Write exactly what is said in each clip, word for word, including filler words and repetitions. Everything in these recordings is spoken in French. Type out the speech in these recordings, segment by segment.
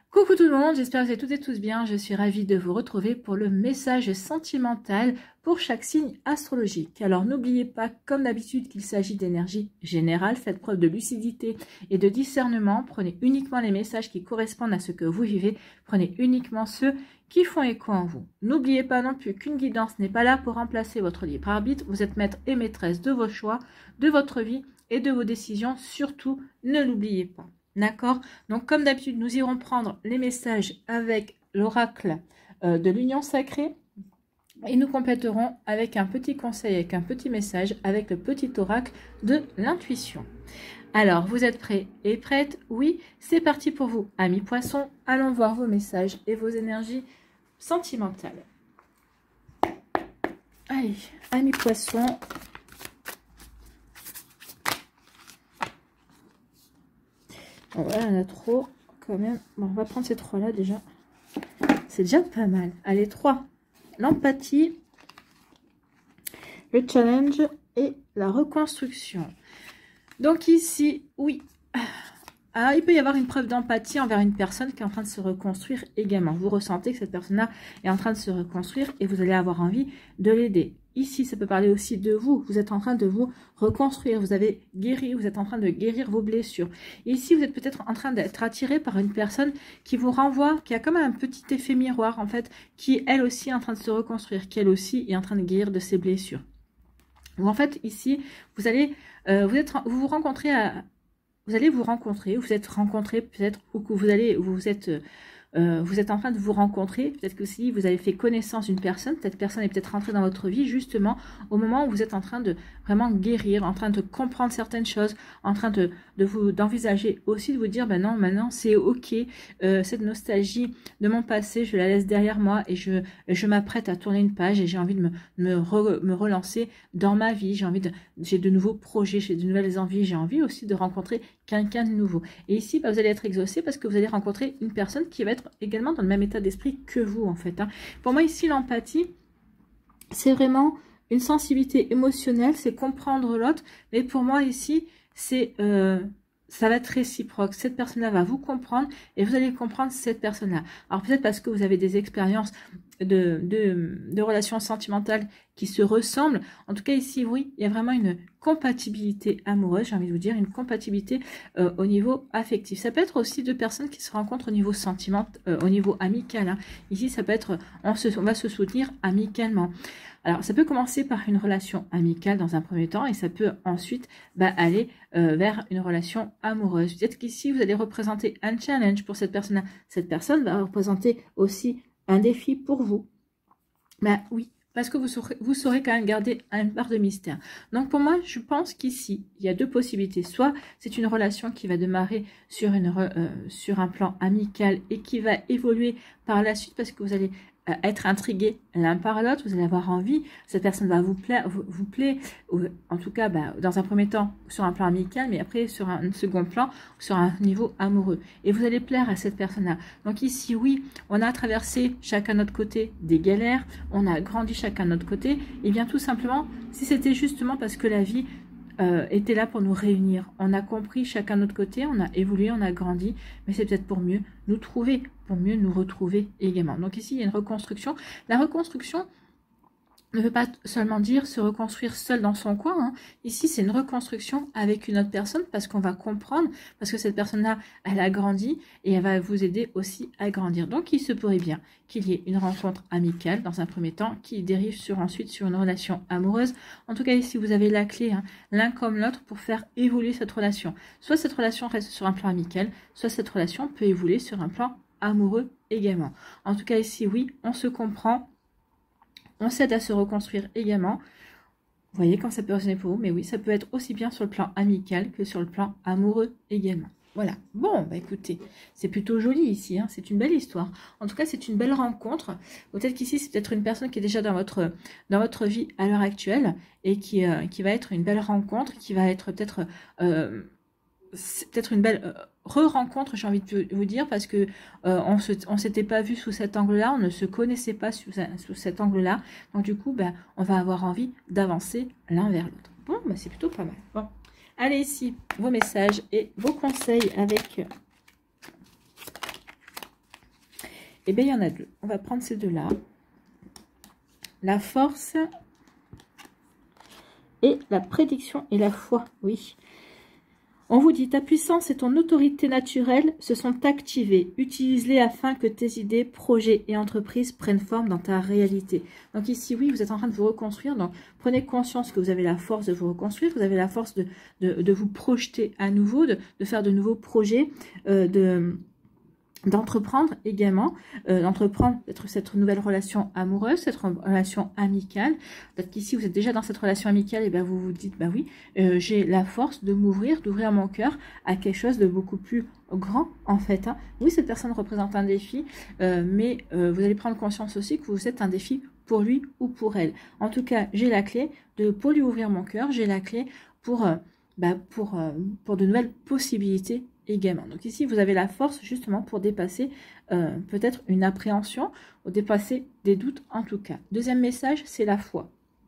Coucou tout le monde, j'espère que vous allez toutes et tous bien. Je suis ravie de vous retrouver pour le message sentimental pour chaque signe astrologique. Alors n'oubliez pas, comme d'habitude, qu'il s'agit d'énergie générale. Faites preuve de lucidité et de discernement. Prenez uniquement les messages qui correspondent à ce que vous vivez. Prenez uniquement ceux qui font écho en vous. N'oubliez pas non plus qu'une guidance n'est pas là pour remplacer votre libre arbitre. Vous êtes maître et maîtresse de vos choix, de votre vie et de vos décisions. Surtout, ne l'oubliez pas. D'accord? Donc, comme d'habitude, nous irons prendre les messages avec l'oracle euh, de l'union sacrée et nous compléterons avec un petit conseil, avec un petit message, avec le petit oracle de l'intuition. Alors, vous êtes prêts et prêtes? Oui, c'est parti pour vous, amis poissons. Allons voir vos messages et vos énergies sentimentales. Allez, amis poissons. Bon, voilà, on a trop quand même. Bon, on va prendre ces trois-là déjà. C'est déjà pas mal. Allez, trois. L'empathie, le challenge et la reconstruction. Donc ici, oui. Alors, il peut y avoir une preuve d'empathie envers une personne qui est en train de se reconstruire également. Vous ressentez que cette personne-là est en train de se reconstruire et vous allez avoir envie de l'aider. Ici, ça peut parler aussi de vous. Vous êtes en train de vous reconstruire. Vous avez guéri. Vous êtes en train de guérir vos blessures. Et ici, vous êtes peut-être en train d'être attiré par une personne qui vous renvoie, qui a comme un petit effet miroir, en fait, qui, elle aussi, est en train de se reconstruire, qui, elle aussi, est en train de guérir de ses blessures. Ou en fait, ici, vous allez, euh, vous, êtes, vous vous rencontrez à... Vous allez vous rencontrer, vous êtes rencontré peut-être, ou que vous allez, vous êtes... Euh, vous êtes en train de vous rencontrer, peut-être que si vous avez fait connaissance d'une personne, cette personne est peut-être rentrée dans votre vie justement au moment où vous êtes en train de vraiment guérir, en train de comprendre certaines choses, en train de, de vous d'envisager aussi de vous dire, ben non, maintenant c'est ok, euh, cette nostalgie de mon passé, je la laisse derrière moi et je, je m'apprête à tourner une page et j'ai envie de me, me, re, me relancer dans ma vie, j'ai envie de, j'ai de nouveaux projets, j'ai de nouvelles envies, j'ai envie aussi de rencontrer quelqu'un de nouveau. Et ici, bah, vous allez être exaucé parce que vous allez rencontrer une personne qui va être également dans le même état d'esprit que vous en fait. Hein. Pour moi ici l'empathie c'est vraiment une sensibilité émotionnelle, c'est comprendre l'autre, mais pour moi ici c'est euh, ça va être réciproque. Cette personne-là va vous comprendre et vous allez comprendre cette personne-là. Alors peut-être parce que vous avez des expériences de, de, de relations sentimentales qui se ressemblent. En tout cas ici, oui, il y a vraiment une compatibilité amoureuse, j'ai envie de vous dire, une compatibilité euh, au niveau affectif. Ça peut être aussi deux personnes qui se rencontrent au niveau sentiment, euh, au niveau amical. Hein. Ici, ça peut être, on, se, on va se soutenir amicalement. Alors, ça peut commencer par une relation amicale dans un premier temps et ça peut ensuite bah, aller euh, vers une relation amoureuse. Peut-être qu'ici, vous allez représenter un challenge pour cette personne-là. Cette personne va représenter aussi un défi pour vous. Ben oui, parce que vous saurez, vous saurez quand même garder une part de mystère. Donc pour moi, je pense qu'ici, il y a deux possibilités. Soit c'est une relation qui va démarrer sur, une, euh, sur un plan amical et qui va évoluer par la suite parce que vous allez euh, être intrigués l'un par l'autre, vous allez avoir envie, cette personne va vous plaire, vous, vous plaît, ou en tout cas ben, dans un premier temps sur un plan amical, mais après sur un, un second plan, sur un niveau amoureux. Et vous allez plaire à cette personne-là. Donc ici, oui, on a traversé chacun de notre côté des galères, on a grandi chacun de notre côté, et bien tout simplement, si c'était justement parce que la vie euh, était là pour nous réunir, on a compris chacun de notre côté, on a évolué, on a grandi, mais c'est peut-être pour mieux nous trouver, pour mieux nous retrouver également. Donc ici, il y a une reconstruction. La reconstruction ne veut pas seulement dire se reconstruire seul dans son coin. Hein. Ici, c'est une reconstruction avec une autre personne parce qu'on va comprendre, parce que cette personne-là, elle a grandi et elle va vous aider aussi à grandir. Donc, il se pourrait bien qu'il y ait une rencontre amicale dans un premier temps qui dérive sur ensuite sur une relation amoureuse. En tout cas, ici, vous avez la clé, hein, l'un comme l'autre, pour faire évoluer cette relation. Soit cette relation reste sur un plan amical, soit cette relation peut évoluer sur un plan amoureux également. En tout cas, ici, oui, on se comprend. On s'aide à se reconstruire également. Vous voyez quand ça peut résonner pour vous, mais oui, ça peut être aussi bien sur le plan amical que sur le plan amoureux également. Voilà. Bon, bah écoutez, c'est plutôt joli ici, hein, c'est une belle histoire. En tout cas, c'est une belle rencontre. Peut-être qu'ici, c'est peut-être une personne qui est déjà dans votre, dans votre vie à l'heure actuelle et qui, euh, qui va être une belle rencontre, qui va être peut-être... Euh, c'est peut-être une belle euh, re-rencontre, j'ai envie de vous dire, parce que euh, on se, on s'était pas vu sous cet angle-là, on ne se connaissait pas sous, sous cet angle-là, donc du coup, ben, on va avoir envie d'avancer l'un vers l'autre. Bon, ben, c'est plutôt pas mal. Bon, allez ici, vos messages et vos conseils avec Eh bien, il y en a deux. On va prendre ces deux-là. La force et la prédiction et la foi, oui. On vous dit, ta puissance et ton autorité naturelle se sont activées. Utilise-les afin que tes idées, projets et entreprises prennent forme dans ta réalité. Donc ici, oui, vous êtes en train de vous reconstruire. Donc, prenez conscience que vous avez la force de vous reconstruire. Vous avez la force de, de, de vous projeter à nouveau, de, de faire de nouveaux projets, euh, de... d'entreprendre également, euh, d'entreprendre peut-être cette nouvelle relation amoureuse, cette relation amicale. Peut-être qu'ici, vous êtes déjà dans cette relation amicale, et bien vous vous dites, bah oui, euh, j'ai la force de m'ouvrir, d'ouvrir mon cœur à quelque chose de beaucoup plus grand, en fait. Hein. Oui, cette personne représente un défi, euh, mais euh, vous allez prendre conscience aussi que vous êtes un défi pour lui ou pour elle. En tout cas, j'ai la clé de, pour lui ouvrir mon cœur, j'ai la clé pour, euh, bah, pour, euh, pour de nouvelles possibilités également. Donc ici, vous avez la force justement pour dépasser euh, peut-être une appréhension, ou dépasser des doutes en tout cas. Deuxième message, c'est la foi.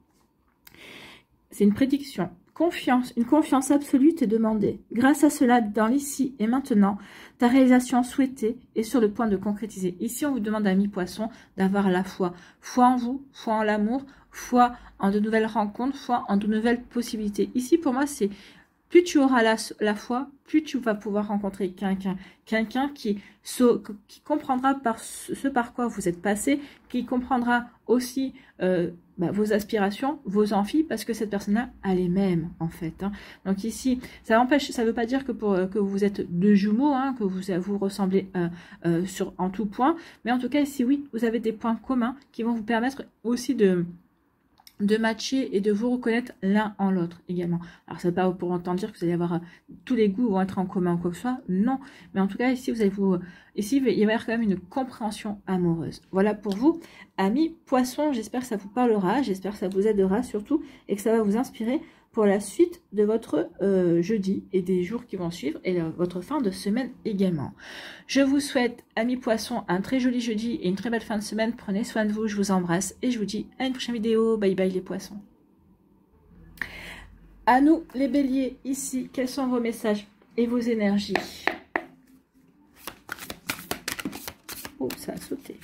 C'est une prédiction. Confiance, une confiance absolue est demandée. Grâce à cela, dans l'ici et maintenant, ta réalisation souhaitée est sur le point de concrétiser. Ici, on vous demande, amis poissons, d'avoir la foi. Foi en vous, foi en l'amour, foi en de nouvelles rencontres, foi en de nouvelles possibilités. Ici, pour moi, c'est plus tu auras la, la foi, plus tu vas pouvoir rencontrer quelqu'un, quelqu'un qui, so, qui comprendra par ce, ce par quoi vous êtes passé, qui comprendra aussi euh, bah, vos aspirations, vos envies, parce que cette personne-là a les mêmes, en fait. Hein. Donc ici, ça empêche, ça ne veut pas dire que, pour, que vous êtes deux jumeaux, hein, que vous vous ressemblez euh, euh, sur, en tout point, mais en tout cas, ici, oui, vous avez des points communs qui vont vous permettre aussi de... de matcher et de vous reconnaître l'un en l'autre également. Alors, ça ne veut pas pour autant dire que vous allez avoir euh, tous les goûts vont être en commun ou quoi que ce soit. Non. Mais en tout cas, ici, vous allez vous... Ici, il va y avoir quand même une compréhension amoureuse. Voilà pour vous, amis poissons. J'espère que ça vous parlera. J'espère que ça vous aidera surtout et que ça va vous inspirer pour la suite de votre euh, jeudi et des jours qui vont suivre et euh, votre fin de semaine également. Je vous souhaite, amis poissons, un très joli jeudi et une très belle fin de semaine. Prenez soin de vous, je vous embrasse et je vous dis à une prochaine vidéo. Bye bye les poissons. À nous les béliers, ici, quels sont vos messages et vos énergies? Oh, ça a sauté.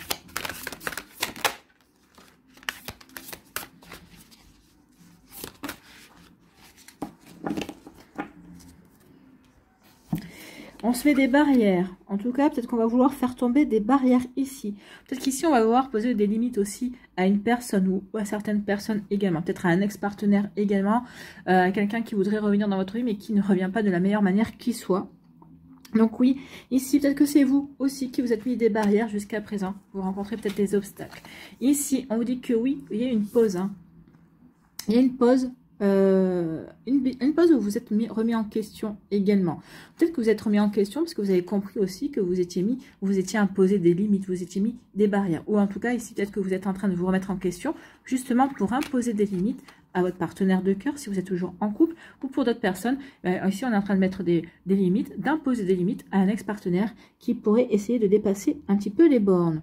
On se met des barrières. En tout cas, peut-être qu'on va vouloir faire tomber des barrières ici. Peut-être qu'ici, on va vouloir poser des limites aussi à une personne ou à certaines personnes également. Peut-être à un ex-partenaire également. Euh, à quelqu'un qui voudrait revenir dans votre vie, mais qui ne revient pas de la meilleure manière qui soit. Donc oui, ici, peut-être que c'est vous aussi qui vous êtes mis des barrières jusqu'à présent. Vous rencontrez peut-être des obstacles. Ici, on vous dit que oui, il y a une pause. Hein. Il y a une pause. Euh, une, une pause où vous êtes mis, remis en question également. Peut-être que vous êtes remis en question parce que vous avez compris aussi que vous étiez mis, vous étiez imposé des limites, vous étiez mis des barrières. Ou en tout cas, ici, peut-être que vous êtes en train de vous remettre en question justement pour imposer des limites à votre partenaire de cœur si vous êtes toujours en couple ou pour d'autres personnes. Euh, ici, on est en train de mettre des, des limites, d'imposer des limites à un ex-partenaire qui pourrait essayer de dépasser un petit peu les bornes.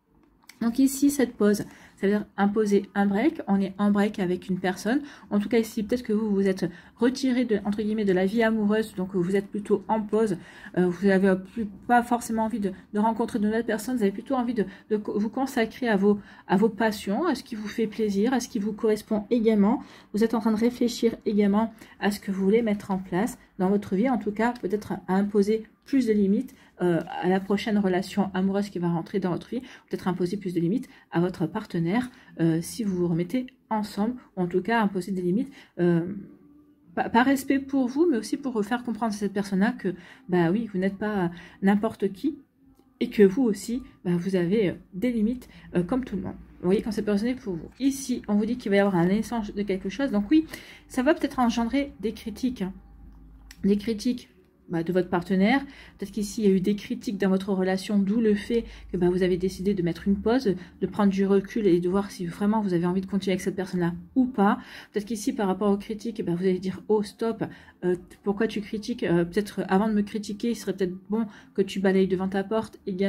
Donc ici, cette pause, ça veut dire imposer un break. On est en break avec une personne. En tout cas, ici, peut-être que vous vous êtes retiré de, entre guillemets, de la vie amoureuse. Donc, vous êtes plutôt en pause. Euh, vous n'avez plus, pas forcément envie de, de rencontrer de nouvelles personnes. Vous avez plutôt envie de, de vous consacrer à vos, à vos passions, à ce qui vous fait plaisir, à ce qui vous correspond également. Vous êtes en train de réfléchir également à ce que vous voulez mettre en place dans votre vie. En tout cas, peut-être à imposer plus de limites euh, à la prochaine relation amoureuse qui va rentrer dans votre vie, peut-être imposer plus de limites à votre partenaire euh, si vous vous remettez ensemble, ou en tout cas imposer des limites euh, par, par respect pour vous, mais aussi pour faire comprendre à cette personne-là que, bah oui, vous n'êtes pas n'importe qui, et que vous aussi, bah, vous avez des limites euh, comme tout le monde. Vous voyez, quand c'est personné pour vous. Ici, on vous dit qu'il va y avoir un échange de quelque chose, donc oui, ça va peut-être engendrer des critiques, hein. Des critiques Bah, de votre partenaire. Peut-être qu'ici, il y a eu des critiques dans votre relation, d'où le fait que bah, vous avez décidé de mettre une pause, de prendre du recul et de voir si vraiment vous avez envie de continuer avec cette personne-là ou pas. Peut-être qu'ici, par rapport aux critiques, bah, vous allez dire « Oh, stop, euh, pourquoi tu critiques euh, peut-être avant de me critiquer, il serait peut-être bon que tu balayes devant ta porte également. »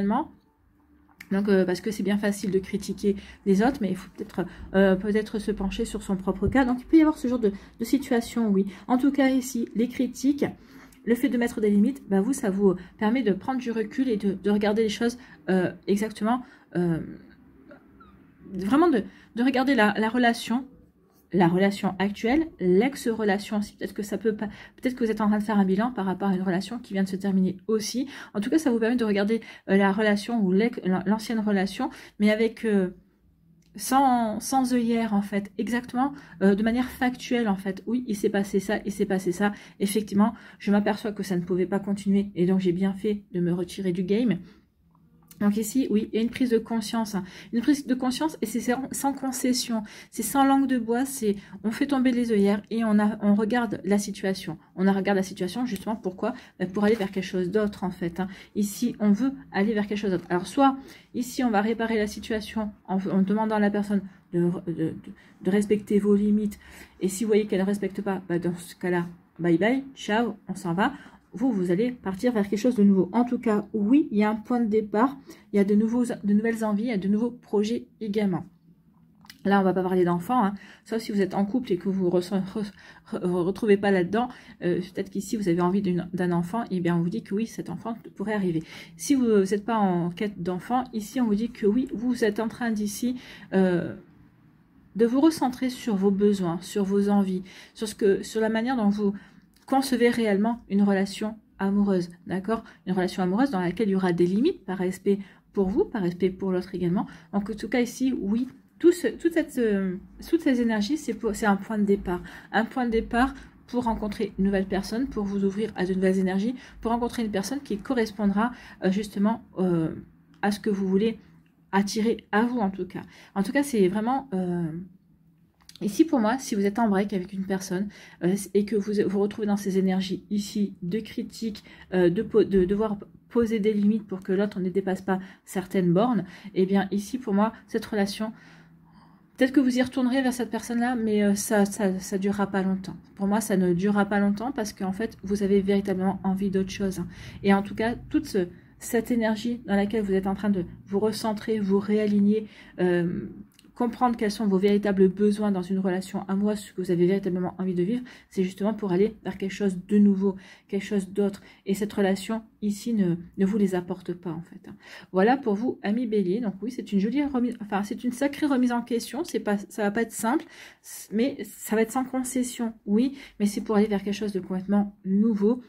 Donc, euh, parce que c'est bien facile de critiquer les autres, mais il faut peut-être euh, peut-être se pencher sur son propre cas. Donc, il peut y avoir ce genre de, de situation, oui. En tout cas, ici, les critiques... le fait de mettre des limites, bah vous, ça vous permet de prendre du recul et de, de regarder les choses euh, exactement, euh, vraiment de, de regarder la, la relation, la relation actuelle, l'ex-relation aussi. Peut-être que ça peut pas, peut-être que vous êtes en train de faire un bilan par rapport à une relation qui vient de se terminer aussi. En tout cas, ça vous permet de regarder euh, la relation ou l'ancienne relation, mais avec euh, sans, sans œillère en fait, exactement, euh, de manière factuelle en fait. Oui, il s'est passé ça, il s'est passé ça. Effectivement, je m'aperçois que ça ne pouvait pas continuer et donc j'ai bien fait de me retirer du game. Donc ici, oui, il y a une prise de conscience. Hein. Une prise de conscience, et c'est sans concession. C'est sans langue de bois, c'est on fait tomber les œillères et on, a, on regarde la situation. On regarde la situation, justement, pourquoi? Pour aller vers quelque chose d'autre, en fait. Hein. Ici, on veut aller vers quelque chose d'autre. Alors, soit, ici, on va réparer la situation en, en demandant à la personne de, de, de, de respecter vos limites. Et si vous voyez qu'elle ne respecte pas, bah, dans ce cas-là, bye bye, ciao, on s'en va. Vous, vous allez partir vers quelque chose de nouveau. En tout cas, oui, il y a un point de départ, il y a de, nouveaux, de nouvelles envies, il y a de nouveaux projets également. Là, on ne va pas parler d'enfants, hein. Sauf si vous êtes en couple et que vous ne vous retrouvez pas là-dedans. Euh, Peut-être qu'ici, vous avez envie d'un enfant, et bien on vous dit que oui, cet enfant pourrait arriver. Si vous n'êtes pas en quête d'enfant, ici, on vous dit que oui, vous êtes en train d'ici... Euh, de vous recentrer sur vos besoins, sur vos envies, sur, ce que, sur la manière dont vous... concevez réellement une relation amoureuse, d'accord? Une relation amoureuse dans laquelle il y aura des limites par respect pour vous, par respect pour l'autre également. Donc, en tout cas, ici, oui, tout ce, toute cette, euh, toutes ces énergies, c'est un point de départ. Un point de départ pour rencontrer une nouvelle personne, pour vous ouvrir à de nouvelles énergies, pour rencontrer une personne qui correspondra euh, justement euh, à ce que vous voulez attirer à vous, en tout cas. En tout cas, c'est vraiment... Euh, Ici, pour moi, si vous êtes en break avec une personne euh, et que vous vous retrouvez dans ces énergies ici de critique, euh, de, de devoir poser des limites pour que l'autre ne dépasse pas certaines bornes, et eh bien ici, pour moi, cette relation, peut-être que vous y retournerez vers cette personne-là, mais euh, ça ça, ça durera pas longtemps. Pour moi, ça ne durera pas longtemps parce qu'en fait, vous avez véritablement envie d'autre chose. Hein. Et en tout cas, toute ce, cette énergie dans laquelle vous êtes en train de vous recentrer, vous réaligner, euh, comprendre quels sont vos véritables besoins dans une relation amoureuse, ce que vous avez véritablement envie de vivre, c'est justement pour aller vers quelque chose de nouveau, quelque chose d'autre. Et cette relation ici ne, ne vous les apporte pas en fait. Voilà pour vous, amis Bélier. Donc oui, c'est une jolie remise, enfin c'est une sacrée remise en question. C'est pas, ça va pas être simple, mais ça va être sans concession, oui, mais c'est pour aller vers quelque chose de complètement nouveau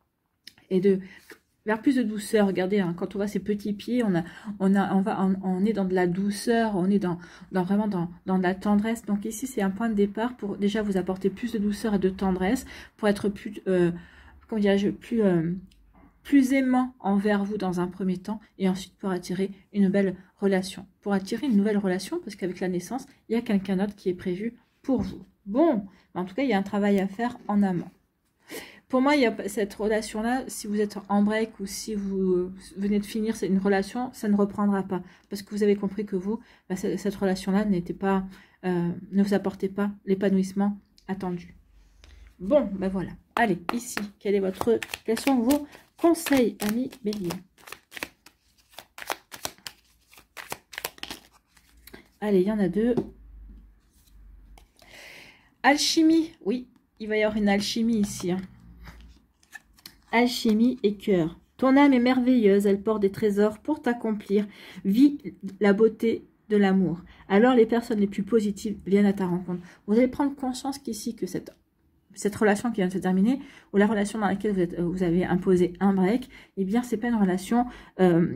et de vers plus de douceur. Regardez, hein, quand on voit ces petits pieds, on a, on a, on va, on, on est dans de la douceur, on est dans, dans vraiment dans, dans de la tendresse. Donc ici, c'est un point de départ pour déjà vous apporter plus de douceur et de tendresse, pour être plus, euh, comment dirais-je, plus, euh, plus aimant envers vous dans un premier temps, et ensuite pour attirer une belle relation, pour attirer une nouvelle relation, parce qu'avec la naissance, il y a quelqu'un d'autre qui est prévu pour vous. Bon, en tout cas, il y a un travail à faire en amont. Pour moi, il y a cette relation-là, si vous êtes en break ou si vous venez de finir une relation, ça ne reprendra pas. Parce que vous avez compris que vous, bah, cette relation-là n'était pas, euh, ne vous apportait pas l'épanouissement attendu. Bon, ben voilà. Allez, ici, quel est votre, quels sont vos conseils, amis Bélier? Allez, il y en a deux. Alchimie, oui, il va y avoir une alchimie ici, hein. Alchimie et cœur. Ton âme est merveilleuse, elle porte des trésors pour t'accomplir. Vis la beauté de l'amour. Alors les personnes les plus positives viennent à ta rencontre. Vous allez prendre conscience qu'ici, que cette, cette relation qui vient de se terminer, ou la relation dans laquelle vous, êtes, vous avez imposé un break, eh bien, c'est pas une relation... Euh,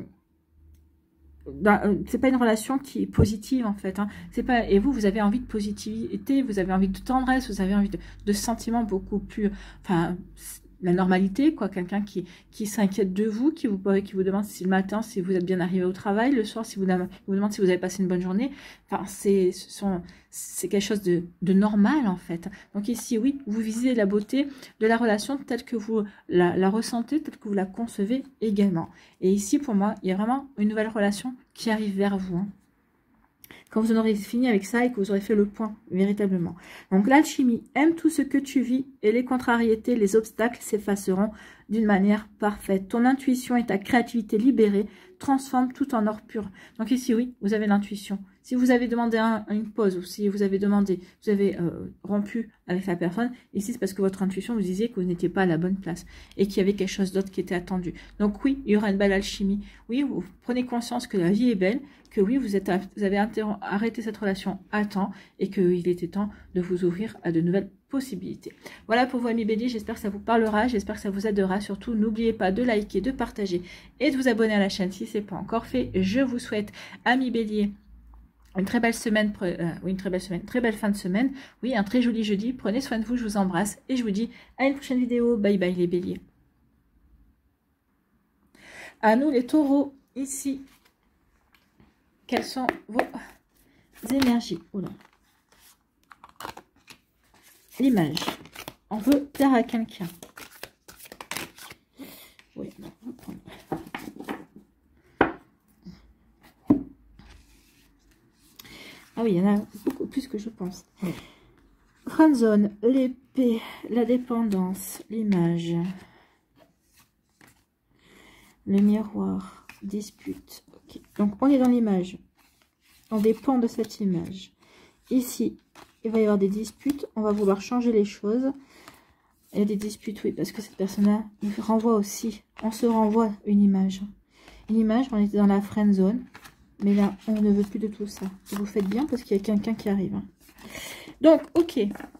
c'est pas une relation qui est positive en fait, hein. C'est pas, et vous vous avez envie de positivité, vous avez envie de tendresse, vous avez envie de, de sentiments beaucoup plus, enfin la normalité, quoi, quelqu'un qui, qui s'inquiète de vous, qui vous, qui vous demande si le matin, si vous êtes bien arrivé au travail, le soir, si vous, vous demande si vous avez passé une bonne journée. Enfin, c'est c'est quelque chose de, de normal, en fait. Donc ici, oui, vous visez la beauté de la relation telle que vous la, la ressentez, telle que vous la concevez également. Et ici, pour moi, il y a vraiment une nouvelle relation qui arrive vers vous, hein. Quand vous en aurez fini avec ça et que vous aurez fait le point, véritablement. Donc l'alchimie, aime tout ce que tu vis et les contrariétés, les obstacles s'effaceront d'une manière parfaite. Ton intuition et ta créativité libérée transforment tout en or pur. Donc ici, oui, vous avez l'intuition. Si vous avez demandé un, une pause ou si vous avez demandé, vous avez euh, rompu avec la personne, ici c'est parce que votre intuition vous disait que vous n'étiez pas à la bonne place et qu'il y avait quelque chose d'autre qui était attendu. Donc oui, il y aura une belle alchimie. Oui, vous prenez conscience que la vie est belle, que oui, vous, êtes, vous avez arrêté cette relation à temps et qu'il était temps de vous ouvrir à de nouvelles possibilités. Voilà pour vous, amis Bélier, j'espère que ça vous parlera, j'espère que ça vous aidera. Surtout, n'oubliez pas de liker, de partager et de vous abonner à la chaîne si ce n'est pas encore fait. Je vous souhaite, amis Bélier, une très belle semaine, euh, oui, une très belle semaine, très belle fin de semaine. Oui, un très joli jeudi. Prenez soin de vous, je vous embrasse et je vous dis à une prochaine vidéo. Bye bye les béliers. À nous les taureaux, ici. Quelles sont vos énergies? Oula. L'image. On veut plaire à quelqu'un. Oui, non, on va prendre. Ah oui, il y en a beaucoup plus que je pense. Friendzone, l'épée, la dépendance, l'image, le miroir, dispute. Okay. Donc, on est dans l'image. On dépend de cette image. Ici, il va y avoir des disputes. On va vouloir changer les choses. Il y a des disputes, oui, parce que cette personne-là, il renvoie aussi. On se renvoie une image. Une image, on était dans la friendzone. Mais là, on ne veut plus de tout ça. Vous faites bien parce qu'il y a quelqu'un qui arrive. Donc, ok.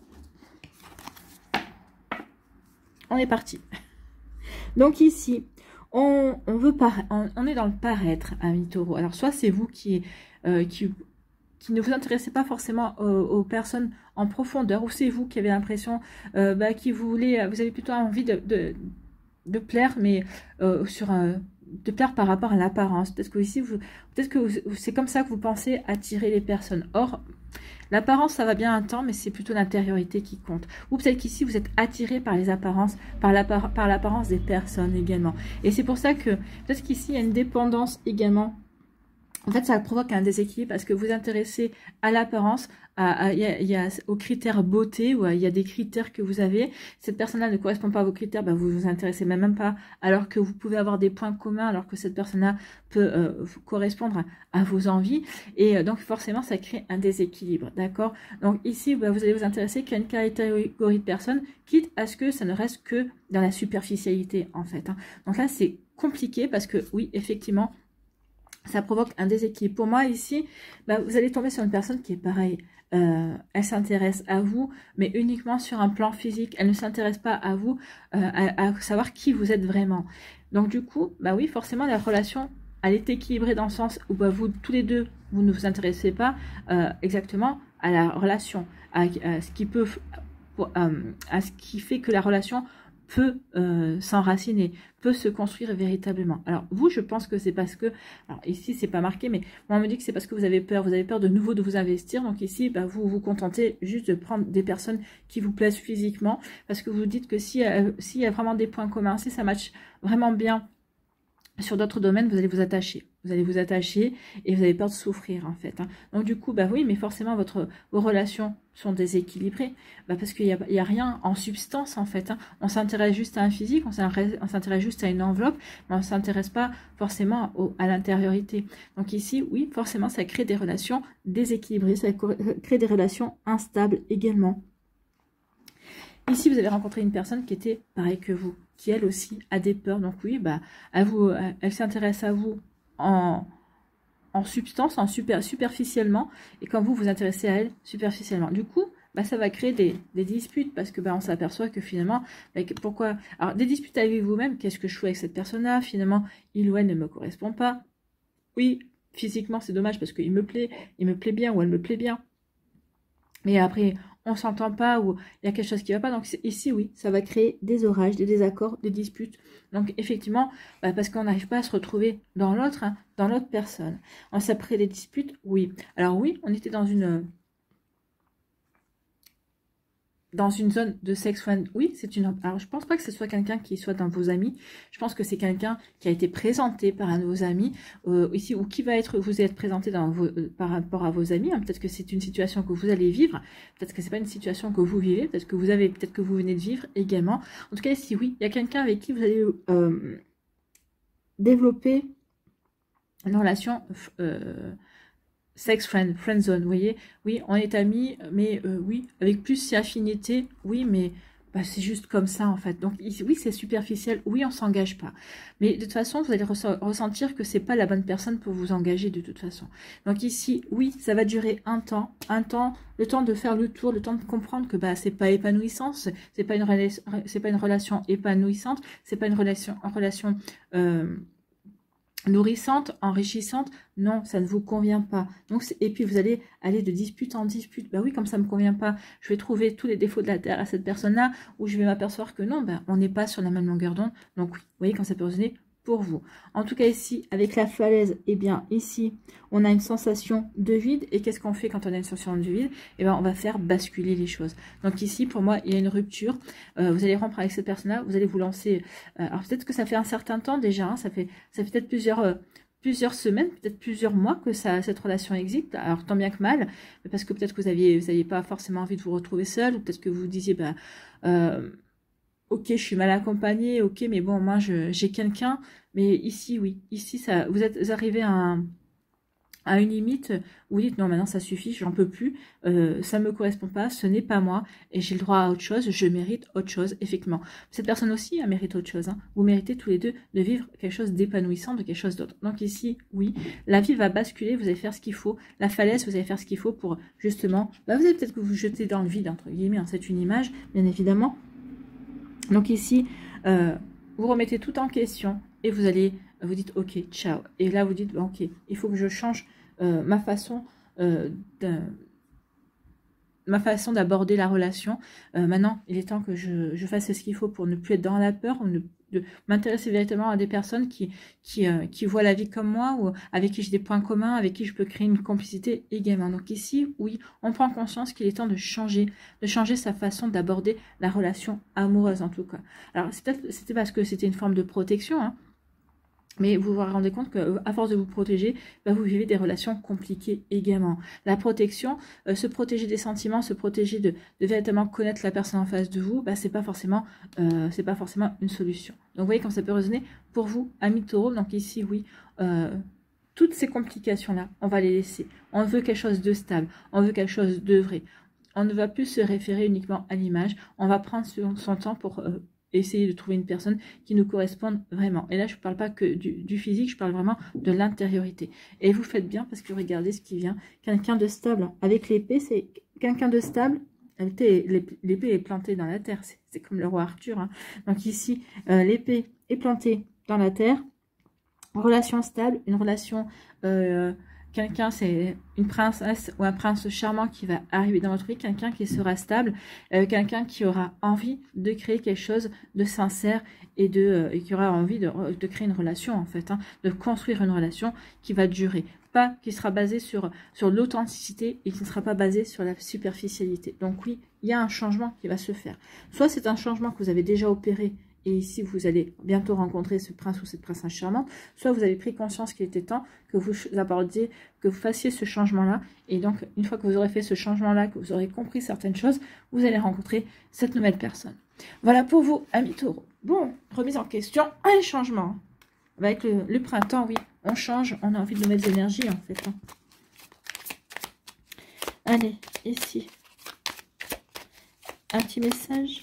On est parti. Donc ici, on, on veut pas, on, on est dans le paraître, amis taureaux. Alors, soit c'est vous qui, euh, qui, qui ne vous intéressez pas forcément aux, aux personnes en profondeur, ou c'est vous qui avez l'impression euh, bah, qui vous voulez, vous avez plutôt envie de, de, de plaire, mais euh, sur un... de plaire par rapport à l'apparence. Peut-être que ici, vous, peut-être que c'est comme ça que vous pensez attirer les personnes. Or, l'apparence, ça va bien un temps, mais c'est plutôt l'intériorité qui compte. Ou peut-être qu'ici, vous êtes attiré par les apparences, par l'apparence des personnes également. Et c'est pour ça que, peut-être qu'ici, il y a une dépendance également. En fait, ça provoque un déséquilibre parce que vous intéressez à l'apparence, à, à, il y a, il y a aux critères beauté, ou à, il y a des critères que vous avez. Cette personne-là ne correspond pas à vos critères, ben vous vous intéressez même, même pas, alors que vous pouvez avoir des points communs, alors que cette personne-là peut euh, correspondre à, à vos envies. Et euh, donc, forcément, ça crée un déséquilibre, d'accord? Donc, ici, ben, vous allez vous intéresser qu'à une catégorie de personnes, quitte à ce que ça ne reste que dans la superficialité, en fait. Hein. Donc là, c'est compliqué parce que, oui, effectivement, ça provoque un déséquilibre. Pour moi, ici, bah, vous allez tomber sur une personne qui est pareille. Euh, elle s'intéresse à vous, mais uniquement sur un plan physique. Elle ne s'intéresse pas à vous, euh, à, à savoir qui vous êtes vraiment. Donc, du coup, bah oui, forcément, la relation, elle est équilibrée dans le sens où bah, vous, tous les deux, vous ne vous intéressez pas euh, exactement à la relation, à, à, ce qui peut, à, à ce qui fait que la relation peut euh, s'enraciner, peut se construire véritablement. Alors vous, je pense que c'est parce que, alors ici c'est pas marqué, mais moi on me dit que c'est parce que vous avez peur, vous avez peur de nouveau de vous investir, donc ici bah, vous vous contentez juste de prendre des personnes qui vous plaisent physiquement, parce que vous dites que si euh, s'il y a vraiment des points communs, si ça match vraiment bien sur d'autres domaines, vous allez vous attacher. Vous allez vous attacher et vous avez peur de souffrir, en fait. Hein. Donc, du coup, bah oui, mais forcément, votre, vos relations sont déséquilibrées. Bah, parce qu'il n'y a, il y a rien en substance, en fait. Hein. On s'intéresse juste à un physique, on s'intéresse juste à une enveloppe, mais on ne s'intéresse pas forcément au, à l'intériorité. Donc, ici, oui, forcément, ça crée des relations déséquilibrées, ça crée des relations instables également. Ici, vous avez rencontré une personne qui était pareille que vous, qui elle aussi a des peurs. Donc oui, bah, elle, vous, elle s'intéresse à vous en, en substance, en super, superficiellement, et quand vous vous intéressez à elle superficiellement. Du coup, bah, ça va créer des, des disputes parce que bah, on s'aperçoit que finalement, bah, pourquoi... Alors, des disputes avec vous-même, qu'est-ce que je fais avec cette personne-là? Finalement, il ou elle ne me correspond pas. Oui, physiquement, c'est dommage parce qu'il me plaît, il me plaît bien ou elle me plaît bien. Mais après, on s'entend pas ou il y a quelque chose qui va pas. Donc ici, oui, ça va créer des orages, des désaccords, des disputes. Donc effectivement, bah, parce qu'on n'arrive pas à se retrouver dans l'autre, hein, dans l'autre personne. On s'après des disputes, oui. Alors oui, on était dans une dans une zone de sex friend, oui, c'est une... Alors, je pense pas que ce soit quelqu'un qui soit dans vos amis. Je pense que c'est quelqu'un qui a été présenté par un de vos amis, euh, ici, ou qui va être, vous être présenté dans vos, euh, par rapport à vos amis. Hein. Peut-être que c'est une situation que vous allez vivre. Peut-être que c'est pas une situation que vous vivez. Peut-être que vous avez, peut-être que vous venez de vivre également. En tout cas, ici, oui, il y a quelqu'un avec qui vous allez euh, développer une relation... Euh, sex friend, friend zone, vous voyez, oui, on est amis, mais euh, oui, avec plus si affinité, oui, mais bah, c'est juste comme ça, en fait. Donc, ici, oui, c'est superficiel, oui, on s'engage pas. Mais de toute façon, vous allez res ressentir que c'est pas la bonne personne pour vous engager, de toute façon. Donc ici, oui, ça va durer un temps, un temps, le temps de faire le tour, le temps de comprendre que bah, c'est pas épanouissant, c'est pas, une c'est pas une relation épanouissante, c'est pas une relation, une relation euh, nourrissante, enrichissante, non, ça ne vous convient pas. Donc, et puis vous allez aller de dispute en dispute. Bah oui, comme ça ne me convient pas, je vais trouver tous les défauts de la terre à cette personne-là, où je vais m'apercevoir que non, bah, on n'est pas sur la même longueur d'onde. Donc oui, vous voyez quand ça peut résonner pour vous. En tout cas ici, avec la falaise, eh bien ici, on a une sensation de vide. Et qu'est-ce qu'on fait quand on a une sensation de vide? Eh bien, on va faire basculer les choses. Donc ici, pour moi, il y a une rupture. Euh, vous allez rompre avec cette personne-là, vous allez vous lancer. Euh, alors peut-être que ça fait un certain temps déjà, hein, ça fait ça fait peut-être plusieurs... Euh, plusieurs semaines, peut-être plusieurs mois que ça, cette relation existe, alors tant bien que mal, parce que peut-être que vous aviez, vous n'aviez pas forcément envie de vous retrouver seul, ou peut-être que vous disiez, bah, euh, ok, je suis mal accompagnée, ok, mais bon, moi, j'ai quelqu'un, mais ici, oui, ici, ça, vous êtes arrivé à, un, à une limite où vous dites, non, maintenant, ça suffit, j'en peux plus, euh, ça ne me correspond pas, ce n'est pas moi, et j'ai le droit à autre chose, je mérite autre chose, effectivement. Cette personne aussi elle mérite autre chose, hein. Vous méritez tous les deux de vivre quelque chose d'épanouissant, de quelque chose d'autre. Donc ici, oui, la vie va basculer, vous allez faire ce qu'il faut, la falaise, vous allez faire ce qu'il faut pour, justement, bah, vous allez peut-être que vous vous jetez dans le vide, entre guillemets, hein, c'est une image, bien évidemment. Donc ici, euh, vous remettez tout en question et vous allez, vous dites ok, ciao. Et là, vous dites bon, ok, il faut que je change euh, ma façon euh, de, ma façon d'aborder la relation. Euh, maintenant, il est temps que je, je fasse ce qu'il faut pour ne plus être dans la peur, ou ne, de m'intéresser véritablement à des personnes qui, qui, euh, qui voient la vie comme moi, ou avec qui j'ai des points communs, avec qui je peux créer une complicité également. Donc ici, oui, on prend conscience qu'il est temps de changer, de changer sa façon d'aborder la relation amoureuse en tout cas. Alors c'était parce que c'était une forme de protection, hein. Mais vous vous rendez compte qu'à force de vous protéger, bah, vous vivez des relations compliquées également. La protection, euh, se protéger des sentiments, se protéger de, de véritablement connaître la personne en face de vous, bah, c'est pas forcément, euh, c'est pas forcément une solution. Donc vous voyez comme ça peut résonner pour vous, amis taureau. Donc ici, oui, euh, toutes ces complications-là, on va les laisser. On veut quelque chose de stable, on veut quelque chose de vrai. On ne va plus se référer uniquement à l'image, on va prendre son, son temps pour... Euh, essayer de trouver une personne qui nous corresponde vraiment. Et là, je ne parle pas que du, du physique, je parle vraiment de l'intériorité. Et vous faites bien parce que regardez ce qui vient. Quelqu'un de stable. Avec l'épée, c'est quelqu'un de stable. L'épée est plantée dans la terre. C'est comme le roi Arthur, hein. Donc ici, euh, l'épée est plantée dans la terre. Relation stable, une relation... Euh, quelqu'un, c'est une princesse ou un prince charmant qui va arriver dans votre vie, quelqu'un qui sera stable, euh, quelqu'un qui aura envie de créer quelque chose de sincère et, de, euh, et qui aura envie de, de créer une relation, en fait, hein, de construire une relation qui va durer. Pas qui sera basée sur, sur l'authenticité et qui ne sera pas basée sur la superficialité. Donc oui, il y a un changement qui va se faire. Soit c'est un changement que vous avez déjà opéré, et ici, vous allez bientôt rencontrer ce prince ou cette princesse charmante. Soit vous avez pris conscience qu'il était temps que vous abordiez, que vous fassiez ce changement-là. Et donc, une fois que vous aurez fait ce changement-là, que vous aurez compris certaines choses, vous allez rencontrer cette nouvelle personne. Voilà pour vous, amis taureaux. Bon, remise en question, un changement. Avec le, le printemps, oui, on change, on a envie de nouvelles énergies, en fait. Hein. Allez, ici, un petit message.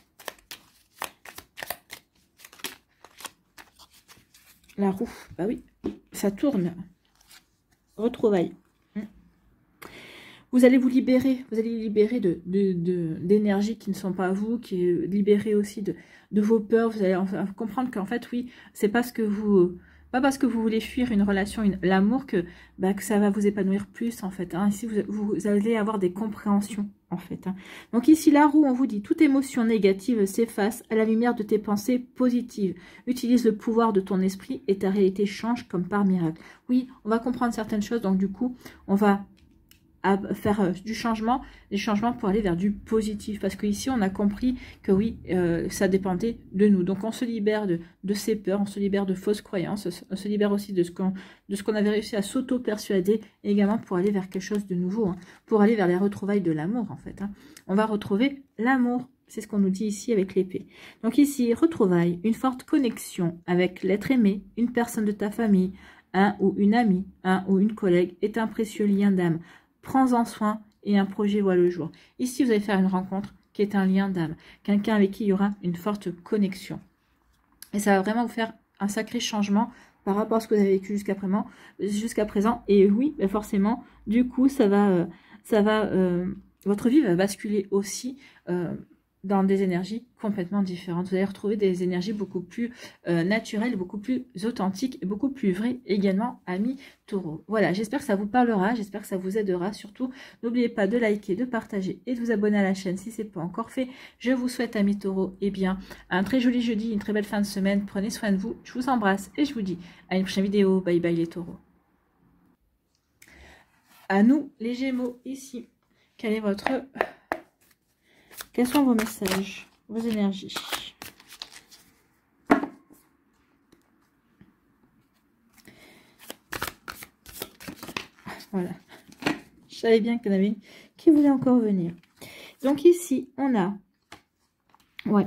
La roue, bah oui, ça tourne. Retrouvailles. Vous allez vous libérer, vous allez libérer de, de, de, d'énergies qui ne sont pas vous, qui est libérer aussi de, de vos peurs. Vous allez comprendre qu'en fait, oui, c'est parce que vous, pas parce que vous voulez fuir une relation, une, l'amour, que, bah, que ça va vous épanouir plus, en fait. Hein. Ici, vous, vous allez avoir des compréhensions, en fait. Hein. Donc ici, la roue, on vous dit, toute émotion négative s'efface à la lumière de tes pensées positives. Utilise le pouvoir de ton esprit et ta réalité change comme par miracle. Oui, on va comprendre certaines choses, donc du coup, on va à faire euh, du changement, des changements pour aller vers du positif. Parce qu'ici, on a compris que oui, euh, ça dépendait de nous. Donc, on se libère de, de ces peurs, on se libère de fausses croyances, on se libère aussi de ce qu'on de ce qu'on avait réussi à s'auto-persuader, également pour aller vers quelque chose de nouveau, hein, pour aller vers les retrouvailles de l'amour, en fait. Hein. On va retrouver l'amour. C'est ce qu'on nous dit ici avec l'épée. Donc ici, retrouvailles, une forte connexion avec l'être aimé, une personne de ta famille, un ou une amie, un ou une collègue, est un précieux lien d'âme. Prends-en soin et un projet voit le jour. Ici, vous allez faire une rencontre qui est un lien d'âme. Quelqu'un avec qui il y aura une forte connexion. Et ça va vraiment vous faire un sacré changement par rapport à ce que vous avez vécu jusqu'à présent. Jusqu'à présent. Et oui, ben forcément, du coup, ça va... Euh, ça va euh, votre vie va basculer aussi... Euh, dans des énergies complètement différentes. Vous allez retrouver des énergies beaucoup plus euh, naturelles, beaucoup plus authentiques et beaucoup plus vraies également, amis taureaux. Voilà, j'espère que ça vous parlera, j'espère que ça vous aidera. Surtout, n'oubliez pas de liker, de partager et de vous abonner à la chaîne si ce n'est pas encore fait. Je vous souhaite, amis taureaux, eh bien, un très joli jeudi, une très belle fin de semaine. Prenez soin de vous, je vous embrasse et je vous dis à une prochaine vidéo. Bye bye les taureaux. À nous, les gémeaux, ici. Quel est votre... Quels sont vos messages, vos énergies? Voilà. Je savais bien qu'il y en avait une qui voulait encore venir. Donc ici, on a... Ouais.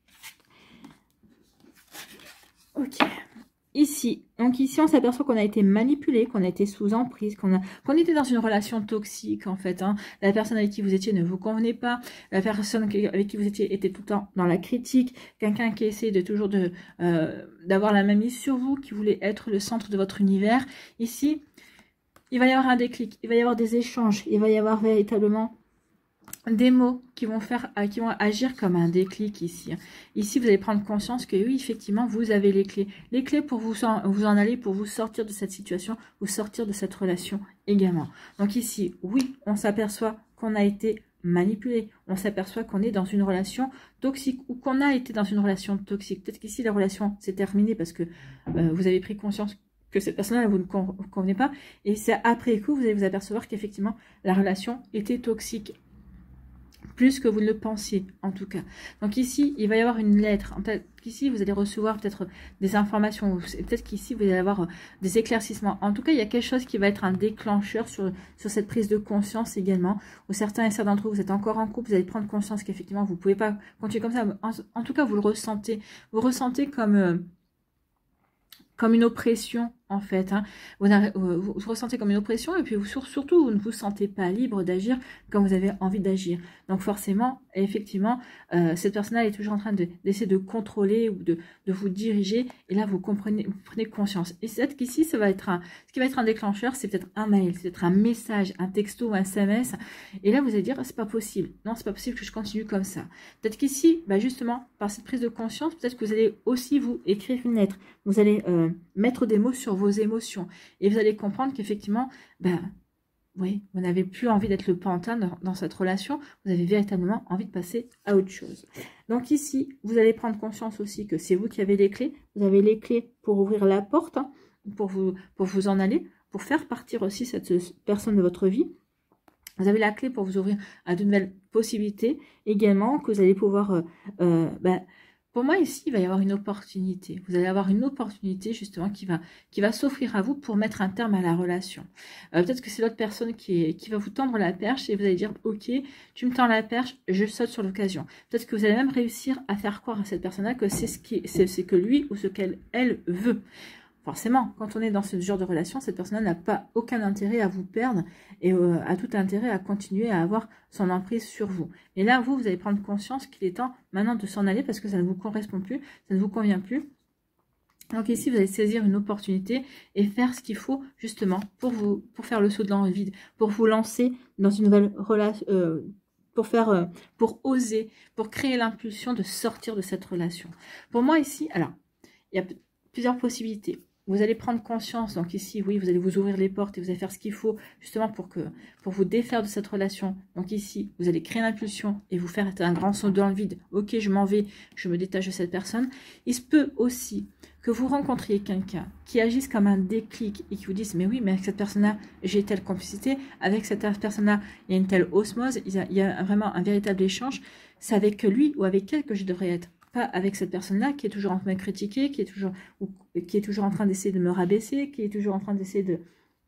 Ok. Ici, donc ici, on s'aperçoit qu'on a été manipulé, qu'on a été sous emprise, qu'on a, qu'on était dans une relation toxique, en fait. Hein. La personne avec qui vous étiez ne vous convenait pas. La personne avec qui vous étiez était tout le temps dans la critique. Quelqu'un qui essaie de toujours de euh, d'avoir la même mise sur vous, qui voulait être le centre de votre univers. Ici, il va y avoir un déclic, il va y avoir des échanges, il va y avoir véritablement... des mots qui vont faire, qui vont agir comme un déclic ici. Ici, vous allez prendre conscience que oui, effectivement, vous avez les clés. Les clés pour vous en, vous en aller, pour vous sortir de cette situation, vous sortir de cette relation également. Donc ici, oui, on s'aperçoit qu'on a été manipulé. On s'aperçoit qu'on est dans une relation toxique ou qu'on a été dans une relation toxique. Peut-être qu'ici, la relation s'est terminée parce que euh, vous avez pris conscience que cette personne-là vous ne convenez pas. Et c'est après coup, vous allez vous apercevoir qu'effectivement, la relation était toxique. Plus que vous ne le pensiez, en tout cas. Donc ici, il va y avoir une lettre. Peut-être qu'ici, vous allez recevoir peut-être des informations. Peut-être qu'ici, vous allez avoir des éclaircissements. En tout cas, il y a quelque chose qui va être un déclencheur sur, sur cette prise de conscience également. Où certains et certains d'entre vous, vous êtes encore en couple, vous allez prendre conscience qu'effectivement, vous ne pouvez pas continuer comme ça. En, en tout cas, vous le ressentez. Vous ressentez comme... Euh, comme une oppression, en fait. Hein. Vous, vous, vous ressentez comme une oppression et puis vous, surtout, vous ne vous sentez pas libre d'agir comme vous avez envie d'agir. Donc forcément, effectivement, euh, cette personne-là est toujours en train d'essayer de, de contrôler ou de, de vous diriger. Et là, vous comprenez, vous prenez conscience. Et peut-être qu'ici, ça va être un, ce qui va être un déclencheur, c'est peut-être un mail, c'est peut-être un message, un texto ou un S M S. Et là, vous allez dire, c'est pas possible. Non, c'est pas possible que je continue comme ça. Peut-être qu'ici, bah justement, par cette prise de conscience, peut-être que vous allez aussi vous écrire une lettre. Vous allez euh, mettre des mots sur vos émotions. Et vous allez comprendre qu'effectivement, ben, oui, vous n'avez plus envie d'être le pantin dans, dans cette relation. Vous avez véritablement envie de passer à autre chose. Donc ici, vous allez prendre conscience aussi que c'est vous qui avez les clés. Vous avez les clés pour ouvrir la porte, hein, pour, vous, pour vous en aller, pour faire partir aussi cette personne de votre vie. Vous avez la clé pour vous ouvrir à de nouvelles possibilités. Également, que vous allez pouvoir... Euh, euh, ben, pour moi, ici, il va y avoir une opportunité. Vous allez avoir une opportunité, justement, qui va, qui va s'offrir à vous pour mettre un terme à la relation. Euh, Peut-être que c'est l'autre personne qui, est, qui va vous tendre la perche et vous allez dire, ok, tu me tends la perche, je saute sur l'occasion. Peut-être que vous allez même réussir à faire croire à cette personne-là que c'est ce qui, c'est ce que lui ou ce qu'elle elle veut. Forcément, quand on est dans ce genre de relation, cette personne n'a pas aucun intérêt à vous perdre et euh, a tout intérêt à continuer à avoir son emprise sur vous. Et là, vous, vous allez prendre conscience qu'il est temps maintenant de s'en aller parce que ça ne vous correspond plus, ça ne vous convient plus. Donc ici, vous allez saisir une opportunité et faire ce qu'il faut justement pour vous, pour faire le saut dans le vide, pour vous lancer dans une nouvelle relation, euh, pour faire, euh, pour oser, pour créer l'impulsion de sortir de cette relation. Pour moi ici, alors, il y a plusieurs possibilités. Vous allez prendre conscience, donc ici, oui, vous allez vous ouvrir les portes et vous allez faire ce qu'il faut justement pour, que, pour vous défaire de cette relation. Donc ici, vous allez créer l'impulsion et vous faire un grand saut dans le vide. Ok, je m'en vais, je me détache de cette personne. Il se peut aussi que vous rencontriez quelqu'un qui agisse comme un déclic et qui vous dise, mais oui, mais avec cette personne-là, j'ai telle complicité, avec cette personne-là, il y a une telle osmose, il y a, il y a vraiment un véritable échange, c'est avec lui ou avec elle que je devrais être. Pas avec cette personne-là qui est toujours en train de critiquer, qui est toujours, ou, qui est toujours en train d'essayer de me rabaisser, qui est toujours en train d'essayer de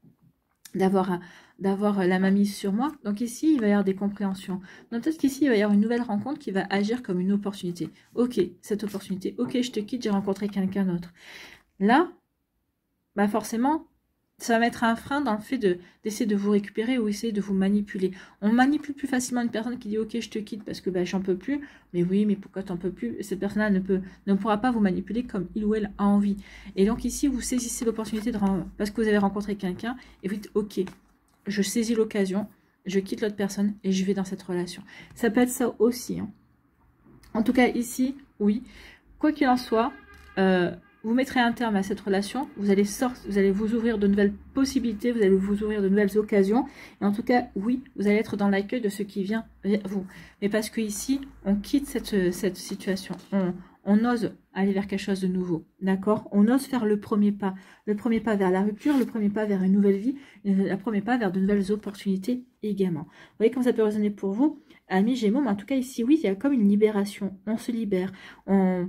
d'avoir d'avoir la main mise sur moi. Donc ici, il va y avoir des compréhensions. Donc peut-être qu'ici, il va y avoir une nouvelle rencontre qui va agir comme une opportunité. Ok, cette opportunité, ok, je te quitte, j'ai rencontré quelqu'un d'autre. Là, bah forcément, ça va mettre un frein dans le fait de d'essayer de vous récupérer ou essayer de vous manipuler. On manipule plus facilement une personne qui dit ok, je te quitte parce que bah, j'en peux plus. Mais oui, mais pourquoi t'en peux plus? Cette personne-là ne peut ne pourra pas vous manipuler comme il ou elle a envie. Et donc ici, vous saisissez l'opportunité de parce que vous avez rencontré quelqu'un et vous dites ok, je saisis l'occasion, je quitte l'autre personne et je vais dans cette relation. Ça peut être ça aussi. Hein. En tout cas, ici, oui. Quoi qu'il en soit, euh, vous mettrez un terme à cette relation. Vous allez, sortir, vous allez vous ouvrir de nouvelles possibilités, vous allez vous ouvrir de nouvelles occasions. Et en tout cas, oui, vous allez être dans l'accueil de ce qui vient vers vous. Mais parce que ici, on quitte cette, cette situation. On, on ose aller vers quelque chose de nouveau, d'accord? On ose faire le premier pas, le premier pas vers la rupture, le premier pas vers une nouvelle vie, le premier pas vers de nouvelles opportunités également. Vous voyez comment ça peut résonner pour vous, amis Gémeaux, mais en tout cas ici, oui, il y a comme une libération, on se libère, on,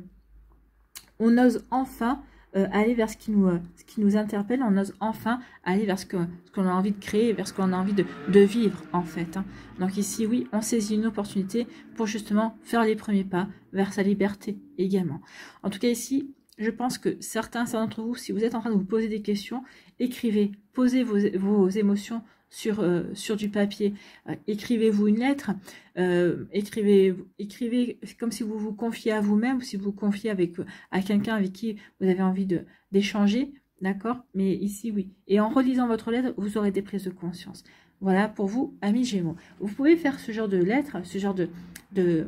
on ose enfin euh, aller vers ce qui, nous, euh, ce qui nous interpelle, on ose enfin aller vers ce qu'on ce qu'on a envie de créer, vers ce qu'on a envie de, de vivre en fait. Hein. Donc ici, oui, on saisit une opportunité pour justement faire les premiers pas vers sa liberté également. En tout cas ici, je pense que certains d'entre vous, si vous êtes en train de vous poser des questions, écrivez, posez vos, vos émotions sur, euh, sur du papier, euh, écrivez-vous une lettre, euh, écrivez, écrivez comme si vous vous confiez à vous-même, ou si vous vous confiez avec, à quelqu'un avec qui vous avez envie de d'échanger, d'accord? Mais ici, oui. Et en relisant votre lettre, vous aurez des prises de conscience. Voilà pour vous, amis Gémeaux. Vous pouvez faire ce genre de lettre, ce genre de... de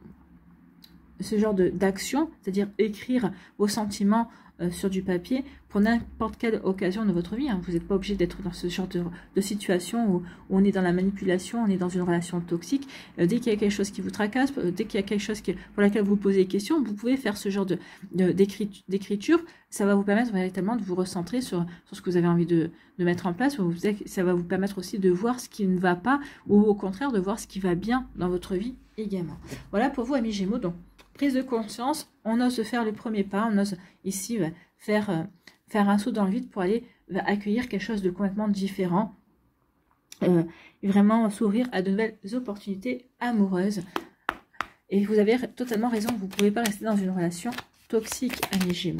ce genre d'action, c'est-à-dire écrire vos sentiments euh, sur du papier pour n'importe quelle occasion de votre vie. Hein. Vous n'êtes pas obligé d'être dans ce genre de, de situation où, où on est dans la manipulation, on est dans une relation toxique. Euh, dès qu'il y a quelque chose qui vous tracasse, euh, dès qu'il y a quelque chose qui, pour laquelle vous posez des questions, vous pouvez faire ce genre de, de, d'écriture. Ça va vous permettre véritablement de vous recentrer sur, sur ce que vous avez envie de, de mettre en place. Ou ça va vous permettre aussi de voir ce qui ne va pas ou au contraire de voir ce qui va bien dans votre vie également. Voilà pour vous, amis Gémeaux. Donc, prise de conscience, on ose faire le premier pas, on ose ici euh, faire, euh, faire un saut dans le vide pour aller euh, accueillir quelque chose de complètement différent euh, et vraiment s'ouvrir à de nouvelles opportunités amoureuses. Et vous avez totalement raison, vous ne pouvez pas rester dans une relation toxique, amis Gémeaux.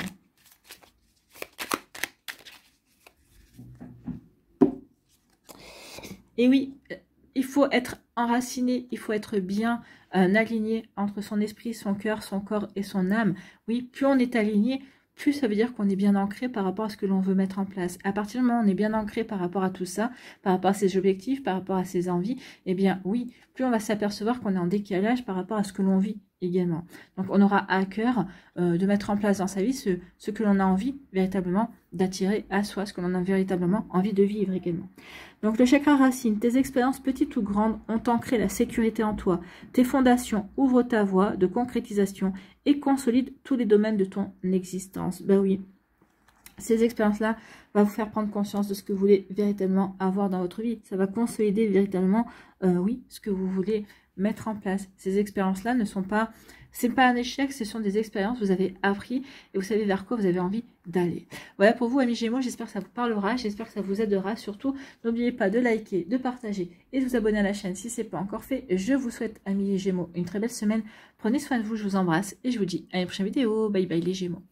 Et oui, il faut être enraciné, il faut être bien euh, aligné entre son esprit, son cœur, son corps et son âme. Oui, plus on est aligné, plus ça veut dire qu'on est bien ancré par rapport à ce que l'on veut mettre en place. À partir du moment où on est bien ancré par rapport à tout ça, par rapport à ses objectifs, par rapport à ses envies, eh bien oui, plus on va s'apercevoir qu'on est en décalage par rapport à ce que l'on vit également. Donc on aura à cœur euh, de mettre en place dans sa vie ce, ce que l'on a envie véritablement d'attirer à soi, ce que l'on a véritablement envie de vivre également. Donc le chakra racine, tes expériences petites ou grandes ont ancré la sécurité en toi. Tes fondations ouvrent ta voie de concrétisation et consolident tous les domaines de ton existence. Ben oui, ces expériences-là vont vous faire prendre conscience de ce que vous voulez véritablement avoir dans votre vie. Ça va consolider véritablement, euh, oui, ce que vous voulez mettre en place. Ces expériences-là ne sont pas... C'est pas un échec, ce sont des expériences, vous avez appris et vous savez vers quoi vous avez envie d'aller. Voilà pour vous, amis Gémeaux, j'espère que ça vous parlera, j'espère que ça vous aidera. Surtout, n'oubliez pas de liker, de partager et de vous abonner à la chaîne si ce n'est pas encore fait. Je vous souhaite, amis Gémeaux, une très belle semaine. Prenez soin de vous, je vous embrasse et je vous dis à une prochaine vidéo. Bye bye les Gémeaux.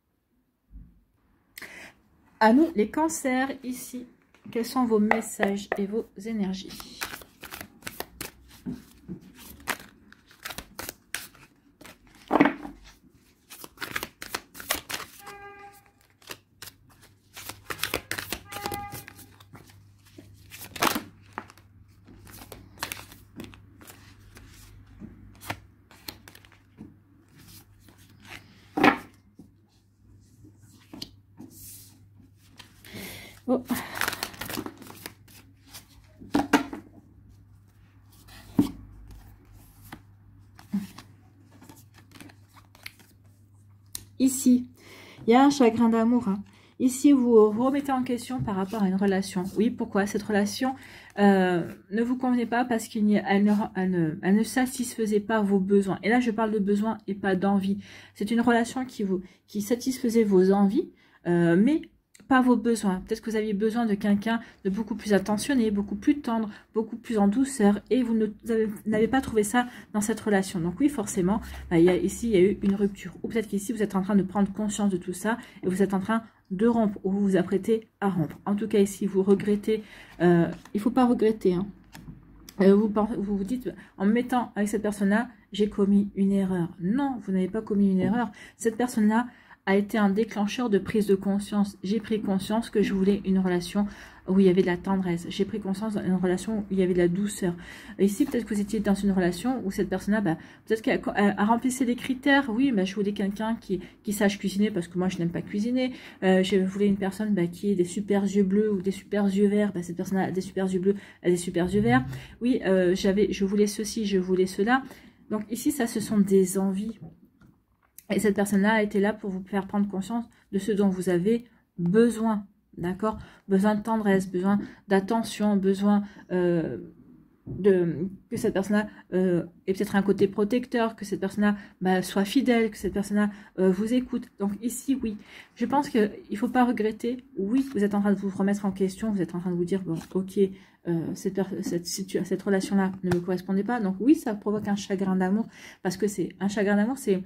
À nous, les cancers, ici, quels sont vos messages et vos énergies ? Oh. Ici, Il y a un chagrin d'amour. Hein. Ici, vous vous remettez en question par rapport à une relation. Oui, pourquoi cette relation euh, ne vous convenait pas parce qu'elle ne, elle ne, elle ne satisfaisait pas vos besoins. Et là, je parle de besoins et pas d'envie. C'est une relation qui, vous, qui satisfaisait vos envies, euh, mais pas vos besoins. Peut-être que vous aviez besoin de quelqu'un de beaucoup plus attentionné, beaucoup plus tendre, beaucoup plus en douceur, et vous n'avez pas trouvé ça dans cette relation. Donc oui, forcément, bah, il y a, ici, il y a eu une rupture. Ou peut-être qu'ici, vous êtes en train de prendre conscience de tout ça, et vous êtes en train de rompre, ou vous vous apprêtez à rompre. En tout cas, ici, vous regrettez, euh, il ne faut pas regretter, hein. Euh, vous, vous vous dites, en me mettant avec cette personne-là, j'ai commis une erreur. Non, vous n'avez pas commis une erreur. Cette personne-là a été un déclencheur de prise de conscience. J'ai pris conscience que je voulais une relation où il y avait de la tendresse. J'ai pris conscience d'une relation où il y avait de la douceur. Et ici, peut-être que vous étiez dans une relation où cette personne-là, bah, peut-être qu'elle a remplissé les critères. Oui, bah, je voulais quelqu'un qui, qui sache cuisiner parce que moi, je n'aime pas cuisiner. Euh, je voulais une personne bah, qui ait des super yeux bleus ou des super yeux verts. Bah, cette personne-là a des super yeux bleus, a des super yeux verts. Oui, euh, j'avais, je voulais ceci, je voulais cela. Donc ici, ça, ce sont des envies. Et cette personne-là a été là pour vous faire prendre conscience de ce dont vous avez besoin, d'accord? Besoin de tendresse, besoin d'attention, besoin euh, de que cette personne-là euh, ait peut-être un côté protecteur, que cette personne-là bah, soit fidèle, que cette personne-là euh, vous écoute. Donc ici, oui, je pense qu'il ne faut pas regretter. Oui, vous êtes en train de vous remettre en question, vous êtes en train de vous dire, bon, ok, euh, cette, cette, cette relation-là ne me correspondait pas. Donc oui, ça provoque un chagrin d'amour, parce que c'est un chagrin d'amour, c'est...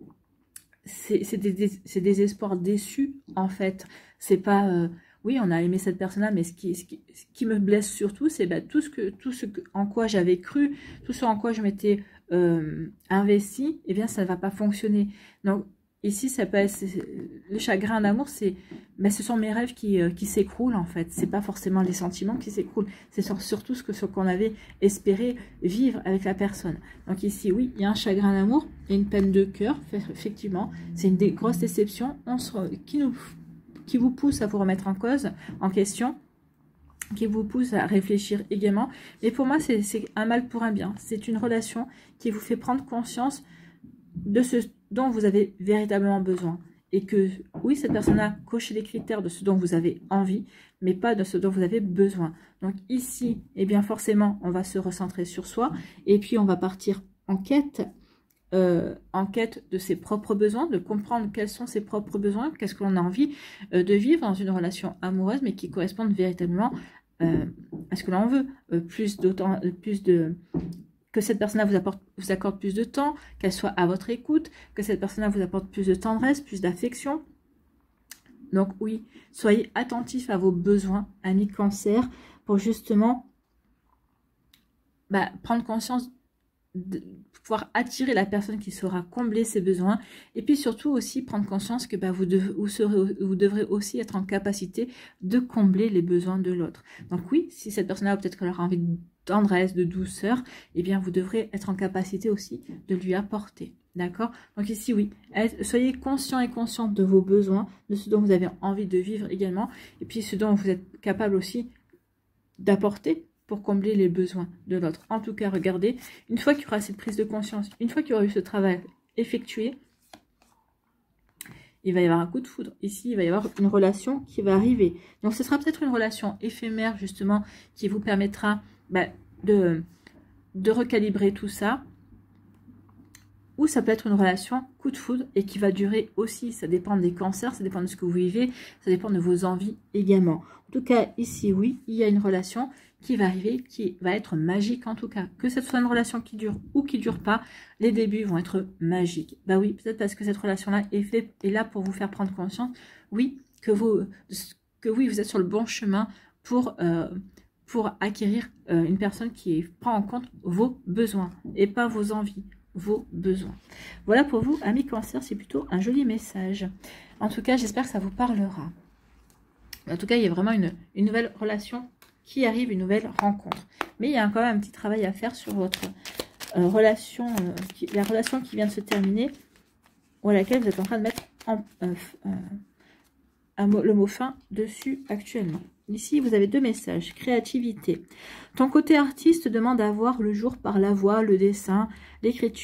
c'est des, des, des espoirs déçus, en fait. C'est pas... Euh, oui, on a aimé cette personne-là, mais ce qui, ce, qui, ce qui me blesse surtout, c'est bah, tout ce, que, tout ce que, en quoi j'avais cru, tout ce en quoi je m'étais euh, investi, eh bien, ça ne va pas fonctionner. Donc, ici, ça peut être, le chagrin d'amour, c'est, ben, ce sont mes rêves qui, euh, qui s'écroulent, en fait. C'est pas forcément les sentiments qui s'écroulent, c'est surtout ce que ce qu'on avait espéré vivre avec la personne. Donc ici, oui, il y a un chagrin d'amour, il y a une peine de cœur, effectivement. C'est une des grosses déceptions on se, qui, nous, qui vous pousse à vous remettre en cause, en question, qui vous pousse à réfléchir également. Mais pour moi, c'est un mal pour un bien. C'est une relation qui vous fait prendre conscience de ce dont vous avez véritablement besoin. Et que, oui, cette personne-là coche les critères de ce dont vous avez envie, mais pas de ce dont vous avez besoin. Donc ici, eh bien forcément, on va se recentrer sur soi. Et puis, on va partir en quête, euh, en quête de ses propres besoins, de comprendre quels sont ses propres besoins, qu'est-ce que l'on a envie euh, de vivre dans une relation amoureuse, mais qui correspondent véritablement euh, à ce que l'on veut. Euh, plus d'autant, plus de... que cette personne-là vous, apporte, vous accorde plus de temps, qu'elle soit à votre écoute, que cette personne-là vous apporte plus de tendresse, plus d'affection. Donc oui, soyez attentifs à vos besoins, amis Cancer, pour justement bah, prendre conscience, de pouvoir attirer la personne qui saura combler ses besoins, et puis surtout aussi prendre conscience que bah, vous, devez, vous, serez, vous devrez aussi être en capacité de combler les besoins de l'autre. Donc oui, si cette personne-là peut-être qu'elle aura envie de tendresse, de douceur, eh bien vous devrez être en capacité aussi de lui apporter. D'accord? Donc ici, oui, soyez conscient et consciente de vos besoins, de ce dont vous avez envie de vivre également, et puis ce dont vous êtes capable aussi d'apporter pour combler les besoins de l'autre. En tout cas, regardez, une fois qu'il y aura cette prise de conscience, une fois qu'il y aura eu ce travail effectué, il va y avoir un coup de foudre. Ici, il va y avoir une relation qui va arriver. Donc, ce sera peut-être une relation éphémère, justement, qui vous permettra bah, de, de recalibrer tout ça. Ou ça peut être une relation coup de foudre et qui va durer aussi. Ça dépend des cancers, ça dépend de ce que vous vivez, ça dépend de vos envies également. En tout cas, ici, oui, il y a une relation qui va arriver, qui va être magique en tout cas. Que ce soit une relation qui dure ou qui ne dure pas, les débuts vont être magiques. Bah oui, peut-être parce que cette relation-là est, fait, est là pour vous faire prendre conscience, oui, que vous, que oui, vous êtes sur le bon chemin pour... Euh, pour acquérir euh, une personne qui prend en compte vos besoins et pas vos envies, vos besoins. Voilà pour vous, amis Cancer, c'est plutôt un joli message. En tout cas, j'espère que ça vous parlera. En tout cas, il y a vraiment une, une nouvelle relation qui arrive, une nouvelle rencontre. Mais il y a quand même un petit travail à faire sur votre euh, relation, euh, qui, la relation qui vient de se terminer, ou à laquelle vous êtes en train de mettre en, euh, euh, un mot, le mot fin dessus actuellement. Ici, vous avez deux messages. Créativité. Ton côté artiste demande à voir le jour par la voix, le dessin, l'écriture,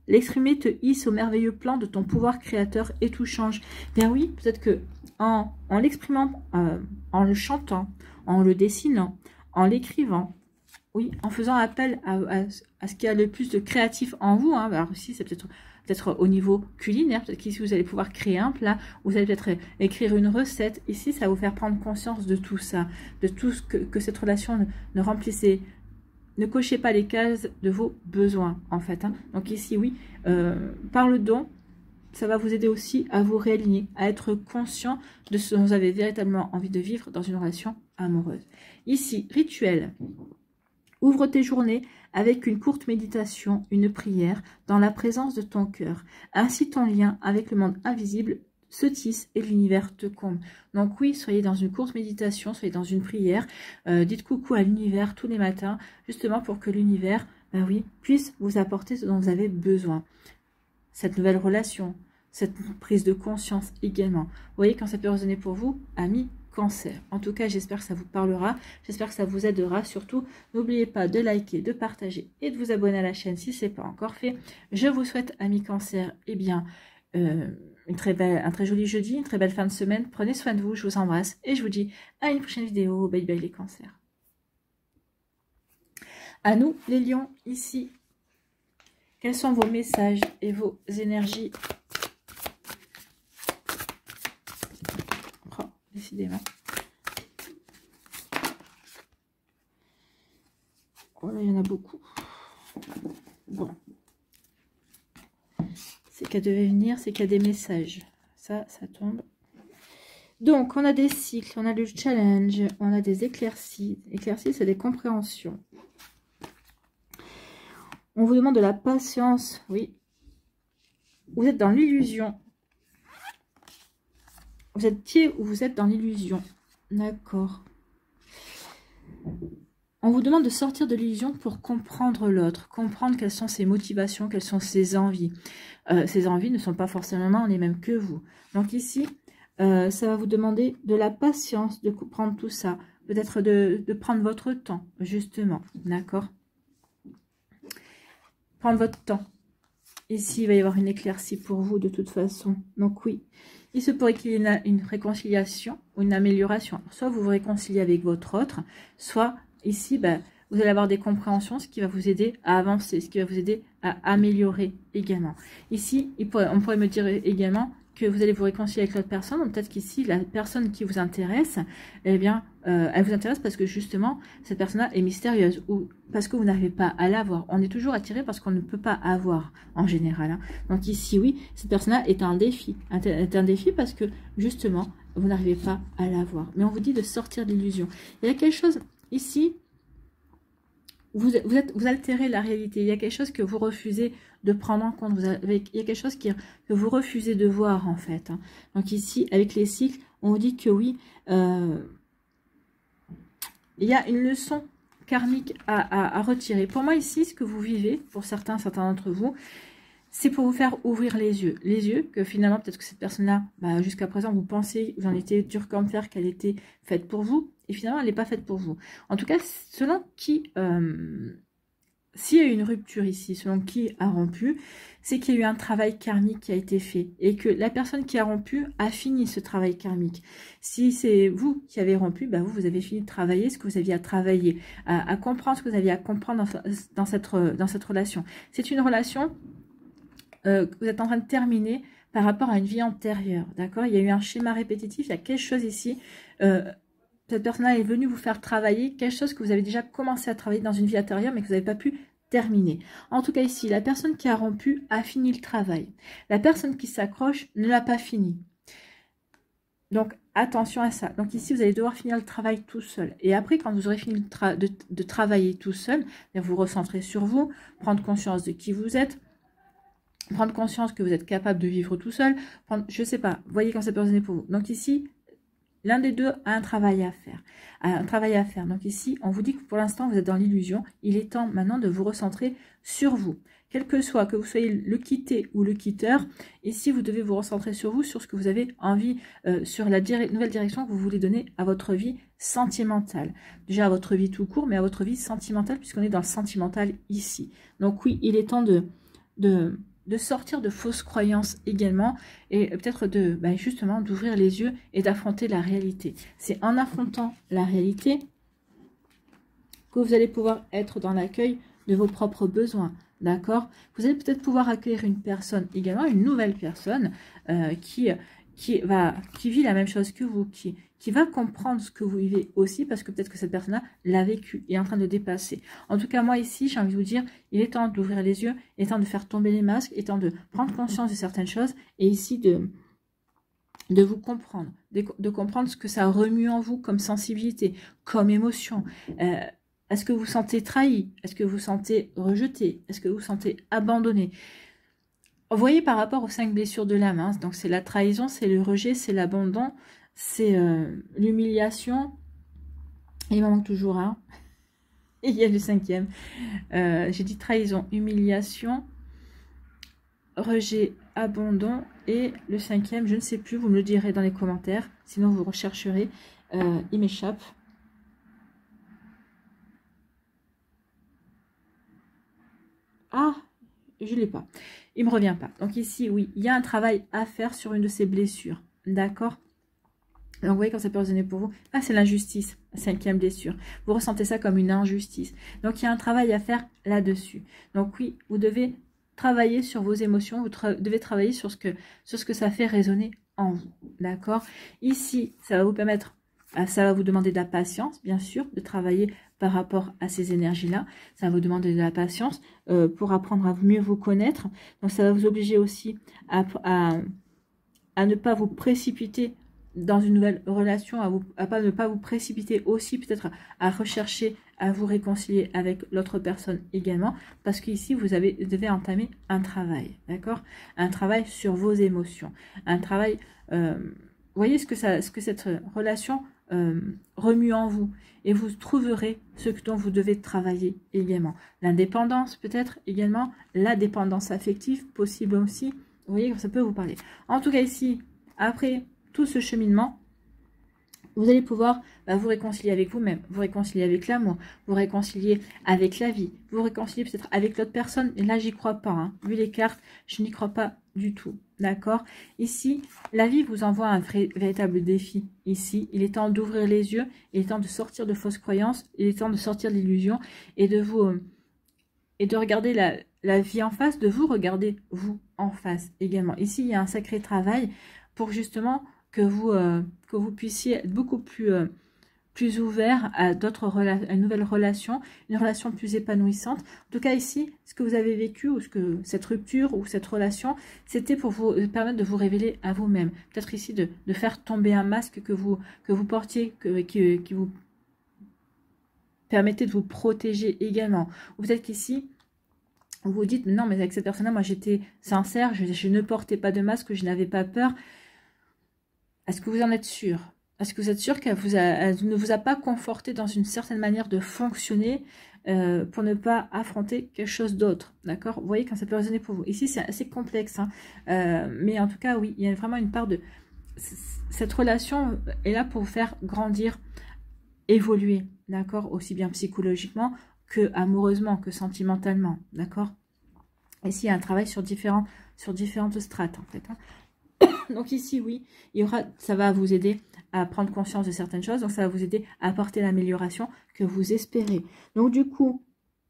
L'exprimer te hisse au merveilleux plan de ton pouvoir créateur et tout change. Bien oui, peut-être que en, en l'exprimant, euh, en le chantant, en le dessinant, en l'écrivant, oui, en faisant appel à, à, à ce qu'il y a le plus de créatif en vous. Hein. Alors ici, c'est peut-être peut-être au niveau culinaire. Peut-être qu'ici, vous allez pouvoir créer un plat. Vous allez peut-être écrire une recette. Ici, ça va vous faire prendre conscience de tout ça. De tout ce que, que cette relation ne, ne remplissait. Ne cochez pas les cases de vos besoins, en fait. Hein. Donc ici, oui, euh, par le don, ça va vous aider aussi à vous réaligner, à être conscient de ce dont vous avez véritablement envie de vivre dans une relation amoureuse. Ici, rituel. Ouvre tes journées avec une courte méditation, une prière, dans la présence de ton cœur. Ainsi, ton lien avec le monde invisible se tisse et l'univers te comble. Donc oui, soyez dans une courte méditation, soyez dans une prière. Euh, dites coucou à l'univers tous les matins, justement pour que l'univers, ben oui, puisse vous apporter ce dont vous avez besoin. Cette nouvelle relation, cette prise de conscience également. Vous voyez, quand ça peut résonner pour vous, amis Cancer. En tout cas, j'espère que ça vous parlera. J'espère que ça vous aidera. Surtout, n'oubliez pas de liker, de partager et de vous abonner à la chaîne si ce n'est pas encore fait. Je vous souhaite, amis Cancer, eh bien, euh, une très belle, un très joli jeudi, une très belle fin de semaine. Prenez soin de vous, je vous embrasse et je vous dis à une prochaine vidéo. Bye bye les Cancers. À nous, les lions, ici. Quels sont vos messages et vos énergies? Oh, décidément. Oh là, il y en a beaucoup. Bon. C'est qu'elle devait venir, c'est qu'il y a des messages. Ça, ça tombe. Donc, on a des cycles, on a le challenge, on a des éclaircies. Éclaircies, c'est des compréhensions. On vous demande de la patience, oui. Vous êtes dans l'illusion. Vous êtes pied ou vous êtes dans l'illusion. D'accord. On vous demande de sortir de l'illusion pour comprendre l'autre, comprendre quelles sont ses motivations, quelles sont ses envies. Euh, ces envies ne sont pas forcément les mêmes que vous. Donc ici, euh, ça va vous demander de la patience de comprendre tout ça. Peut-être de, de prendre votre temps, justement. D'accord ? Prendre votre temps. Ici, il va y avoir une éclaircie pour vous de toute façon. Donc oui, il se pourrait qu'il y ait une, une réconciliation ou une amélioration. Alors, soit vous vous réconciliez avec votre autre, soit ici, ben, vous allez avoir des compréhensions, ce qui va vous aider à avancer, ce qui va vous aider à améliorer également. Ici, il pourrait, on pourrait me dire également que vous allez vous réconcilier avec l'autre personne. Peut-être qu'ici, la personne qui vous intéresse, eh bien, euh, elle vous intéresse parce que justement, cette personne-là est mystérieuse ou parce que vous n'arrivez pas à l'avoir. On est toujours attiré parce qu'on ne peut pas avoir en général. Hein. Donc ici, oui, cette personne-là est un défi. Est un défi parce que justement, vous n'arrivez pas à l'avoir. Mais on vous dit de sortir de l'illusion. Il y a quelque chose ici. Vous, vous, êtes, vous altérez la réalité. Il y a quelque chose que vous refusez de prendre en compte. Vous avez, il y a quelque chose qui, que vous refusez de voir, en fait. Hein. Donc ici, avec les cycles, on vous dit que oui, euh, il y a une leçon karmique à, à, à retirer. Pour moi, ici, ce que vous vivez, pour certains, certains d'entre vous, c'est pour vous faire ouvrir les yeux. Les yeux que finalement, peut-être que cette personne-là, bah, jusqu'à présent, vous pensez, vous en étiez dur comme fer, qu'elle était faite pour vous. Et finalement, elle n'est pas faite pour vous. En tout cas, selon qui, euh, s'il y a eu une rupture ici, selon qui a rompu, c'est qu'il y a eu un travail karmique qui a été fait. Et que la personne qui a rompu a fini ce travail karmique. Si c'est vous qui avez rompu, bah vous, vous avez fini de travailler ce que vous aviez à travailler, à, à comprendre ce que vous aviez à comprendre dans, dans, cette, dans cette relation. C'est une relation euh, que vous êtes en train de terminer par rapport à une vie antérieure. D'accord ? Il y a eu un schéma répétitif, il y a quelque chose ici... Euh, cette personne-là est venue vous faire travailler quelque chose que vous avez déjà commencé à travailler dans une vie antérieure, mais que vous n'avez pas pu terminer. En tout cas ici, la personne qui a rompu a fini le travail. La personne qui s'accroche ne l'a pas fini. Donc, attention à ça. Donc ici, vous allez devoir finir le travail tout seul. Et après, quand vous aurez fini de, tra de, de travailler tout seul, vous recentrer sur vous, prendre conscience de qui vous êtes, prendre conscience que vous êtes capable de vivre tout seul, prendre, je ne sais pas, voyez quand ça peut résonner pour vous. Donc ici, l'un des deux a un travail à faire. Un travail à faire. Donc ici, on vous dit que pour l'instant, vous êtes dans l'illusion. Il est temps maintenant de vous recentrer sur vous. Quel que soit, que vous soyez le quitté ou le quitteur, ici, vous devez vous recentrer sur vous, sur ce que vous avez envie, euh, sur la dire nouvelle direction que vous voulez donner à votre vie sentimentale. Déjà à votre vie tout court, mais à votre vie sentimentale, puisqu'on est dans le sentimental ici. Donc oui, il est temps de... de de sortir de fausses croyances également, et peut-être de bah, justement d'ouvrir les yeux et d'affronter la réalité. C'est en affrontant la réalité que vous allez pouvoir être dans l'accueil de vos propres besoins, d'accord? Vous allez peut-être pouvoir accueillir une personne également, une nouvelle personne euh, qui, qui, va, qui vit la même chose que vous, qui, qui va comprendre ce que vous vivez aussi, parce que peut-être que cette personne-là l'a vécu et est en train de dépasser. En tout cas, moi ici, j'ai envie de vous dire, il est temps d'ouvrir les yeux, il est temps de faire tomber les masques, il est temps de prendre conscience de certaines choses, et ici de, de vous comprendre, de, de comprendre ce que ça remue en vous comme sensibilité, comme émotion. Euh, Est-ce que vous vous sentez trahi? Est-ce que vous vous sentez rejeté? Est-ce que vous vous sentez abandonné? Vous voyez par rapport aux cinq blessures de l'âme, hein, donc c'est la trahison, c'est le rejet, c'est l'abandon, c'est euh, l'humiliation. Il m'en manque toujours un. Et il y a le cinquième. Euh, J'ai dit trahison, humiliation, rejet, abandon. Et le cinquième, je ne sais plus, vous me le direz dans les commentaires. Sinon, vous rechercherez. Euh, il m'échappe. Ah, je ne l'ai pas. Il ne me revient pas. Donc ici, oui, il y a un travail à faire sur une de ces blessures. D'accord? Donc vous voyez quand ça peut résonner pour vous. Ah, c'est l'injustice, cinquième blessure. Vous ressentez ça comme une injustice. Donc il y a un travail à faire là-dessus. Donc oui, vous devez travailler sur vos émotions. Vous tra devez travailler sur ce, que, sur ce que ça fait résonner en vous. D'accord? Ici, ça va vous permettre... Ça va vous demander de la patience, bien sûr, de travailler par rapport à ces énergies-là. Ça va vous demander de la patience euh, pour apprendre à mieux vous connaître. Donc, ça va vous obliger aussi à, à, à ne pas vous précipiter dans une nouvelle relation, à, vous, à pas, ne pas vous précipiter aussi peut-être à, à rechercher, à vous réconcilier avec l'autre personne également. Parce qu'ici, vous avez, devez entamer un travail, d'accord? Un travail sur vos émotions. Un travail... Euh, vous voyez ce que, ça, ce que cette relation... Euh, remue en vous, et vous trouverez ce dont vous devez travailler également. L'indépendance peut-être également, la dépendance affective possible aussi. Vous voyez que ça peut vous parler. En tout cas ici, après tout ce cheminement, vous allez pouvoir bah, vous réconcilier avec vous-même, vous réconcilier avec l'amour, vous réconcilier avec la vie, vous réconcilier peut-être avec l'autre personne. Et là, j'y crois pas. Hein. Vu les cartes, je n'y crois pas du tout. D'accord? Ici, la vie vous envoie un vrai, véritable défi. Ici, il est temps d'ouvrir les yeux, il est temps de sortir de fausses croyances, il est temps de sortir de l'illusion et de vous euh, et de regarder la, la vie en face, de vous regarder vous en face également. Ici, il y a un sacré travail pour justement que vous, euh, que vous puissiez être beaucoup plus, euh, plus ouvert à d'autres relations, à une nouvelle relation, une relation plus épanouissante. En tout cas ici, ce que vous avez vécu, ou ce que cette rupture ou cette relation, c'était pour vous permettre de vous révéler à vous-même. Peut-être ici de, de faire tomber un masque que vous, que vous portiez, que, qui, qui vous permettait de vous protéger également. Ou peut-être qu'ici, vous vous dites, non mais avec cette personne-là, moi j'étais sincère, je, je ne portais pas de masque, je n'avais pas peur. Est-ce que vous en êtes sûr? Est-ce que vous êtes sûr qu'elle vous a, elle ne vous a pas conforté dans une certaine manière de fonctionner euh, pour ne pas affronter quelque chose d'autre? D'accord? Vous voyez quand ça peut résonner pour vous. Ici, c'est assez complexe. Hein, euh, mais en tout cas, oui, il y a vraiment une part de... Cette relation est là pour vous faire grandir, évoluer. D'accord? Aussi bien psychologiquement que amoureusement, que sentimentalement. D'accord? Ici, il y a un travail sur, différents, sur différentes strates, en fait. Hein. Donc ici, oui, il y aura, ça va vous aider à prendre conscience de certaines choses. Donc ça va vous aider à apporter l'amélioration que vous espérez. Donc du coup,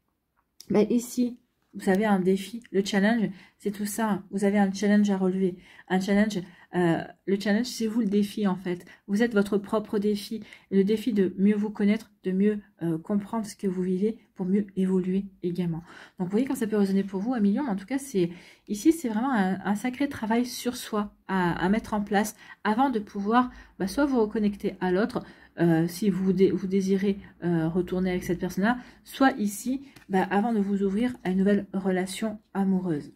ben ici, vous avez un défi. Le challenge, c'est tout ça. Vous avez un challenge à relever. Un challenge, euh, le challenge, c'est vous le défi en fait. Vous êtes votre propre défi. Le défi de mieux vous connaître, de mieux euh, comprendre ce que vous vivez pour mieux évoluer également. Donc vous voyez quand ça peut résonner pour vous, un million. En tout cas, c'est ici, c'est vraiment un, un sacré travail sur soi à, à mettre en place avant de pouvoir bah, soit vous reconnecter à l'autre, Euh, si vous, dé vous désirez euh, retourner avec cette personne-là, soit ici, bah, avant de vous ouvrir à une nouvelle relation amoureuse.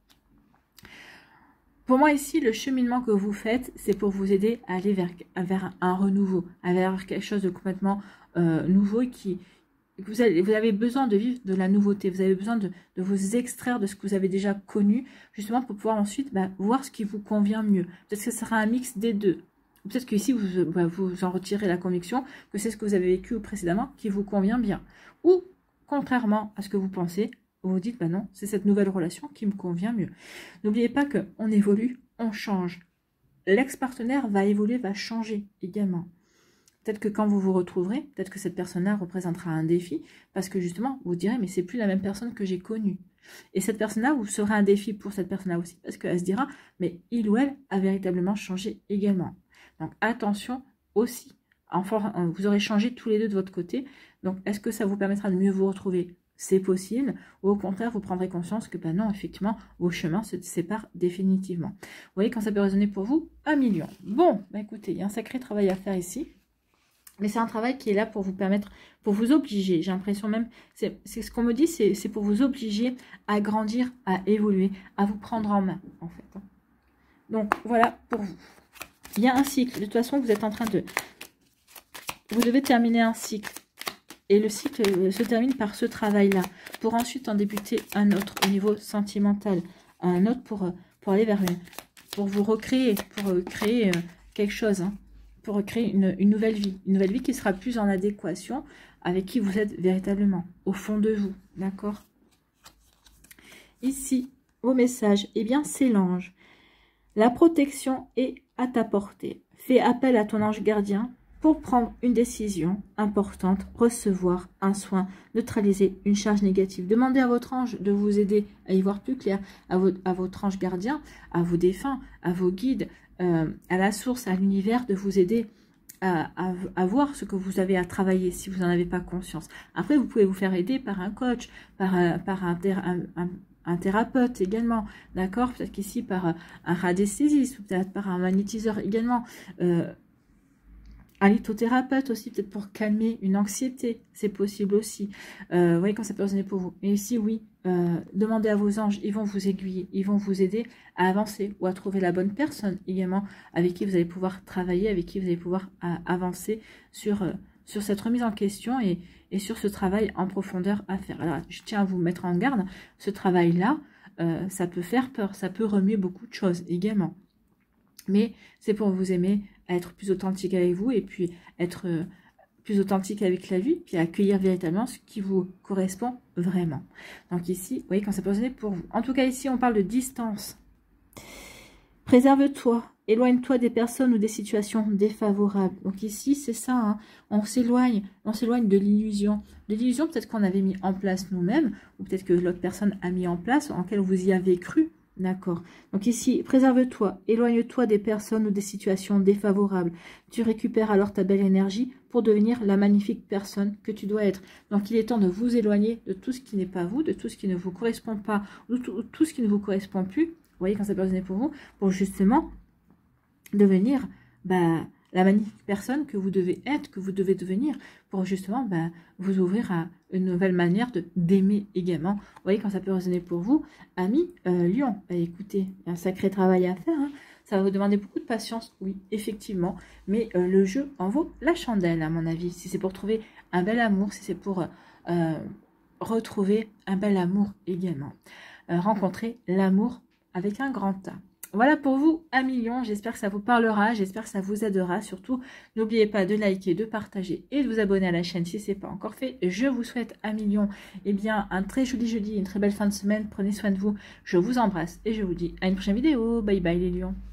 Pour moi, ici, le cheminement que vous faites, c'est pour vous aider à aller vers, vers un renouveau, à vers quelque chose de complètement euh, nouveau qui... Vous avez, vous avez besoin de vivre de la nouveauté, vous avez besoin de, de vous extraire de ce que vous avez déjà connu, justement pour pouvoir ensuite bah, voir ce qui vous convient mieux. Peut-être que ce sera un mix des deux. Peut-être qu'ici, vous, bah, vous en retirez la conviction que c'est ce que vous avez vécu précédemment qui vous convient bien. Ou, contrairement à ce que vous pensez, vous vous dites, bah non, c'est cette nouvelle relation qui me convient mieux. N'oubliez pas qu'on évolue, on change. L'ex-partenaire va évoluer, va changer également. Peut-être que quand vous vous retrouverez, peut-être que cette personne-là représentera un défi, parce que justement, vous direz, mais c'est plus la même personne que j'ai connue. Et cette personne-là, vous serez un défi pour cette personne-là aussi, parce qu'elle se dira, mais il ou elle a véritablement changé également. Donc attention aussi, enfin, vous aurez changé tous les deux de votre côté, donc est-ce que ça vous permettra de mieux vous retrouver? C'est possible, ou au contraire, vous prendrez conscience que, ben non, effectivement, vos chemins se séparent définitivement. Vous voyez, quand ça peut résonner pour vous, un million. Bon, ben écoutez, il y a un sacré travail à faire ici. Mais c'est un travail qui est là pour vous permettre, pour vous obliger, j'ai l'impression même, c'est ce qu'on me dit, c'est pour vous obliger à grandir, à évoluer, à vous prendre en main, en fait. Donc, voilà pour vous. Il y a un cycle, de toute façon, vous êtes en train de... Vous devez terminer un cycle. Et le cycle se termine par ce travail-là, pour ensuite en débuter un autre au niveau sentimental, un autre pour, pour aller vers une... pour vous recréer, pour créer quelque chose, hein. Pour créer une, une nouvelle vie, une nouvelle vie qui sera plus en adéquation avec qui vous êtes véritablement, au fond de vous, d'accord? Ici, au message, eh bien, c'est l'ange. La protection est à ta portée. Fais appel à ton ange gardien pour prendre une décision importante, recevoir un soin, neutraliser une charge négative. Demandez à votre ange de vous aider à y voir plus clair, à, vo à votre ange gardien, à vos défunts, à vos guides, Euh, à la source, à l'univers, de vous aider à, à, à voir ce que vous avez à travailler si vous n'en avez pas conscience. Après, vous pouvez vous faire aider par un coach, par, un, par un, un, un, un thérapeute également, d'accord? Peut-être qu'ici par un radiesthésiste, ou peut-être par un magnétiseur également. Euh, un lithothérapeute aussi, peut-être pour calmer une anxiété, c'est possible aussi. Euh, vous voyez quand ça peut résonner pour vous. Et ici, oui, euh, demandez à vos anges, ils vont vous aiguiller, ils vont vous aider à avancer ou à trouver la bonne personne également avec qui vous allez pouvoir travailler, avec qui vous allez pouvoir euh, avancer sur, euh, sur cette remise en question et, et sur ce travail en profondeur à faire. Alors, je tiens à vous mettre en garde, ce travail-là, euh, ça peut faire peur, ça peut remuer beaucoup de choses également. Mais c'est pour vous aimer, être plus authentique avec vous et puis être euh, plus authentique avec la vie, puis accueillir véritablement ce qui vous correspond vraiment. Donc ici, vous voyez, quand ça peut résonner pour vous. En tout cas, ici, on parle de distance. Préserve-toi, éloigne-toi des personnes ou des situations défavorables. Donc ici, c'est ça, hein, on s'éloigne, on s'éloigne de l'illusion. De l'illusion peut-être qu'on avait mis en place nous-mêmes, ou peut-être que l'autre personne a mis en place, en quelle vous y avez cru. D'accord. Donc ici, préserve-toi, éloigne-toi des personnes ou des situations défavorables. Tu récupères alors ta belle énergie pour devenir la magnifique personne que tu dois être. Donc il est temps de vous éloigner de tout ce qui n'est pas vous, de tout ce qui ne vous correspond pas, ou tout, tout ce qui ne vous correspond plus. Vous voyez quand ça peut résonner pour vous, pour justement devenir bah, la magnifique personne que vous devez être, que vous devez devenir, pour justement bah, vous ouvrir à une nouvelle manière de d'aimer également. Vous voyez quand ça peut résonner pour vous, amis euh, Lion, bah, écoutez, il y a un sacré travail à faire, hein. Ça va vous demander beaucoup de patience, oui, effectivement, mais euh, le jeu en vaut la chandelle, à mon avis. Si c'est pour trouver un bel amour, si c'est pour euh, retrouver un bel amour également. Euh, rencontrer l'amour avec un grand A. Voilà pour vous, un million. J'espère que ça vous parlera, j'espère que ça vous aidera. Surtout, n'oubliez pas de liker, de partager et de vous abonner à la chaîne si ce n'est pas encore fait. Je vous souhaite un million. Eh bien, un très joli jeudi, une très belle fin de semaine. Prenez soin de vous. Je vous embrasse et je vous dis à une prochaine vidéo. Bye bye les lions.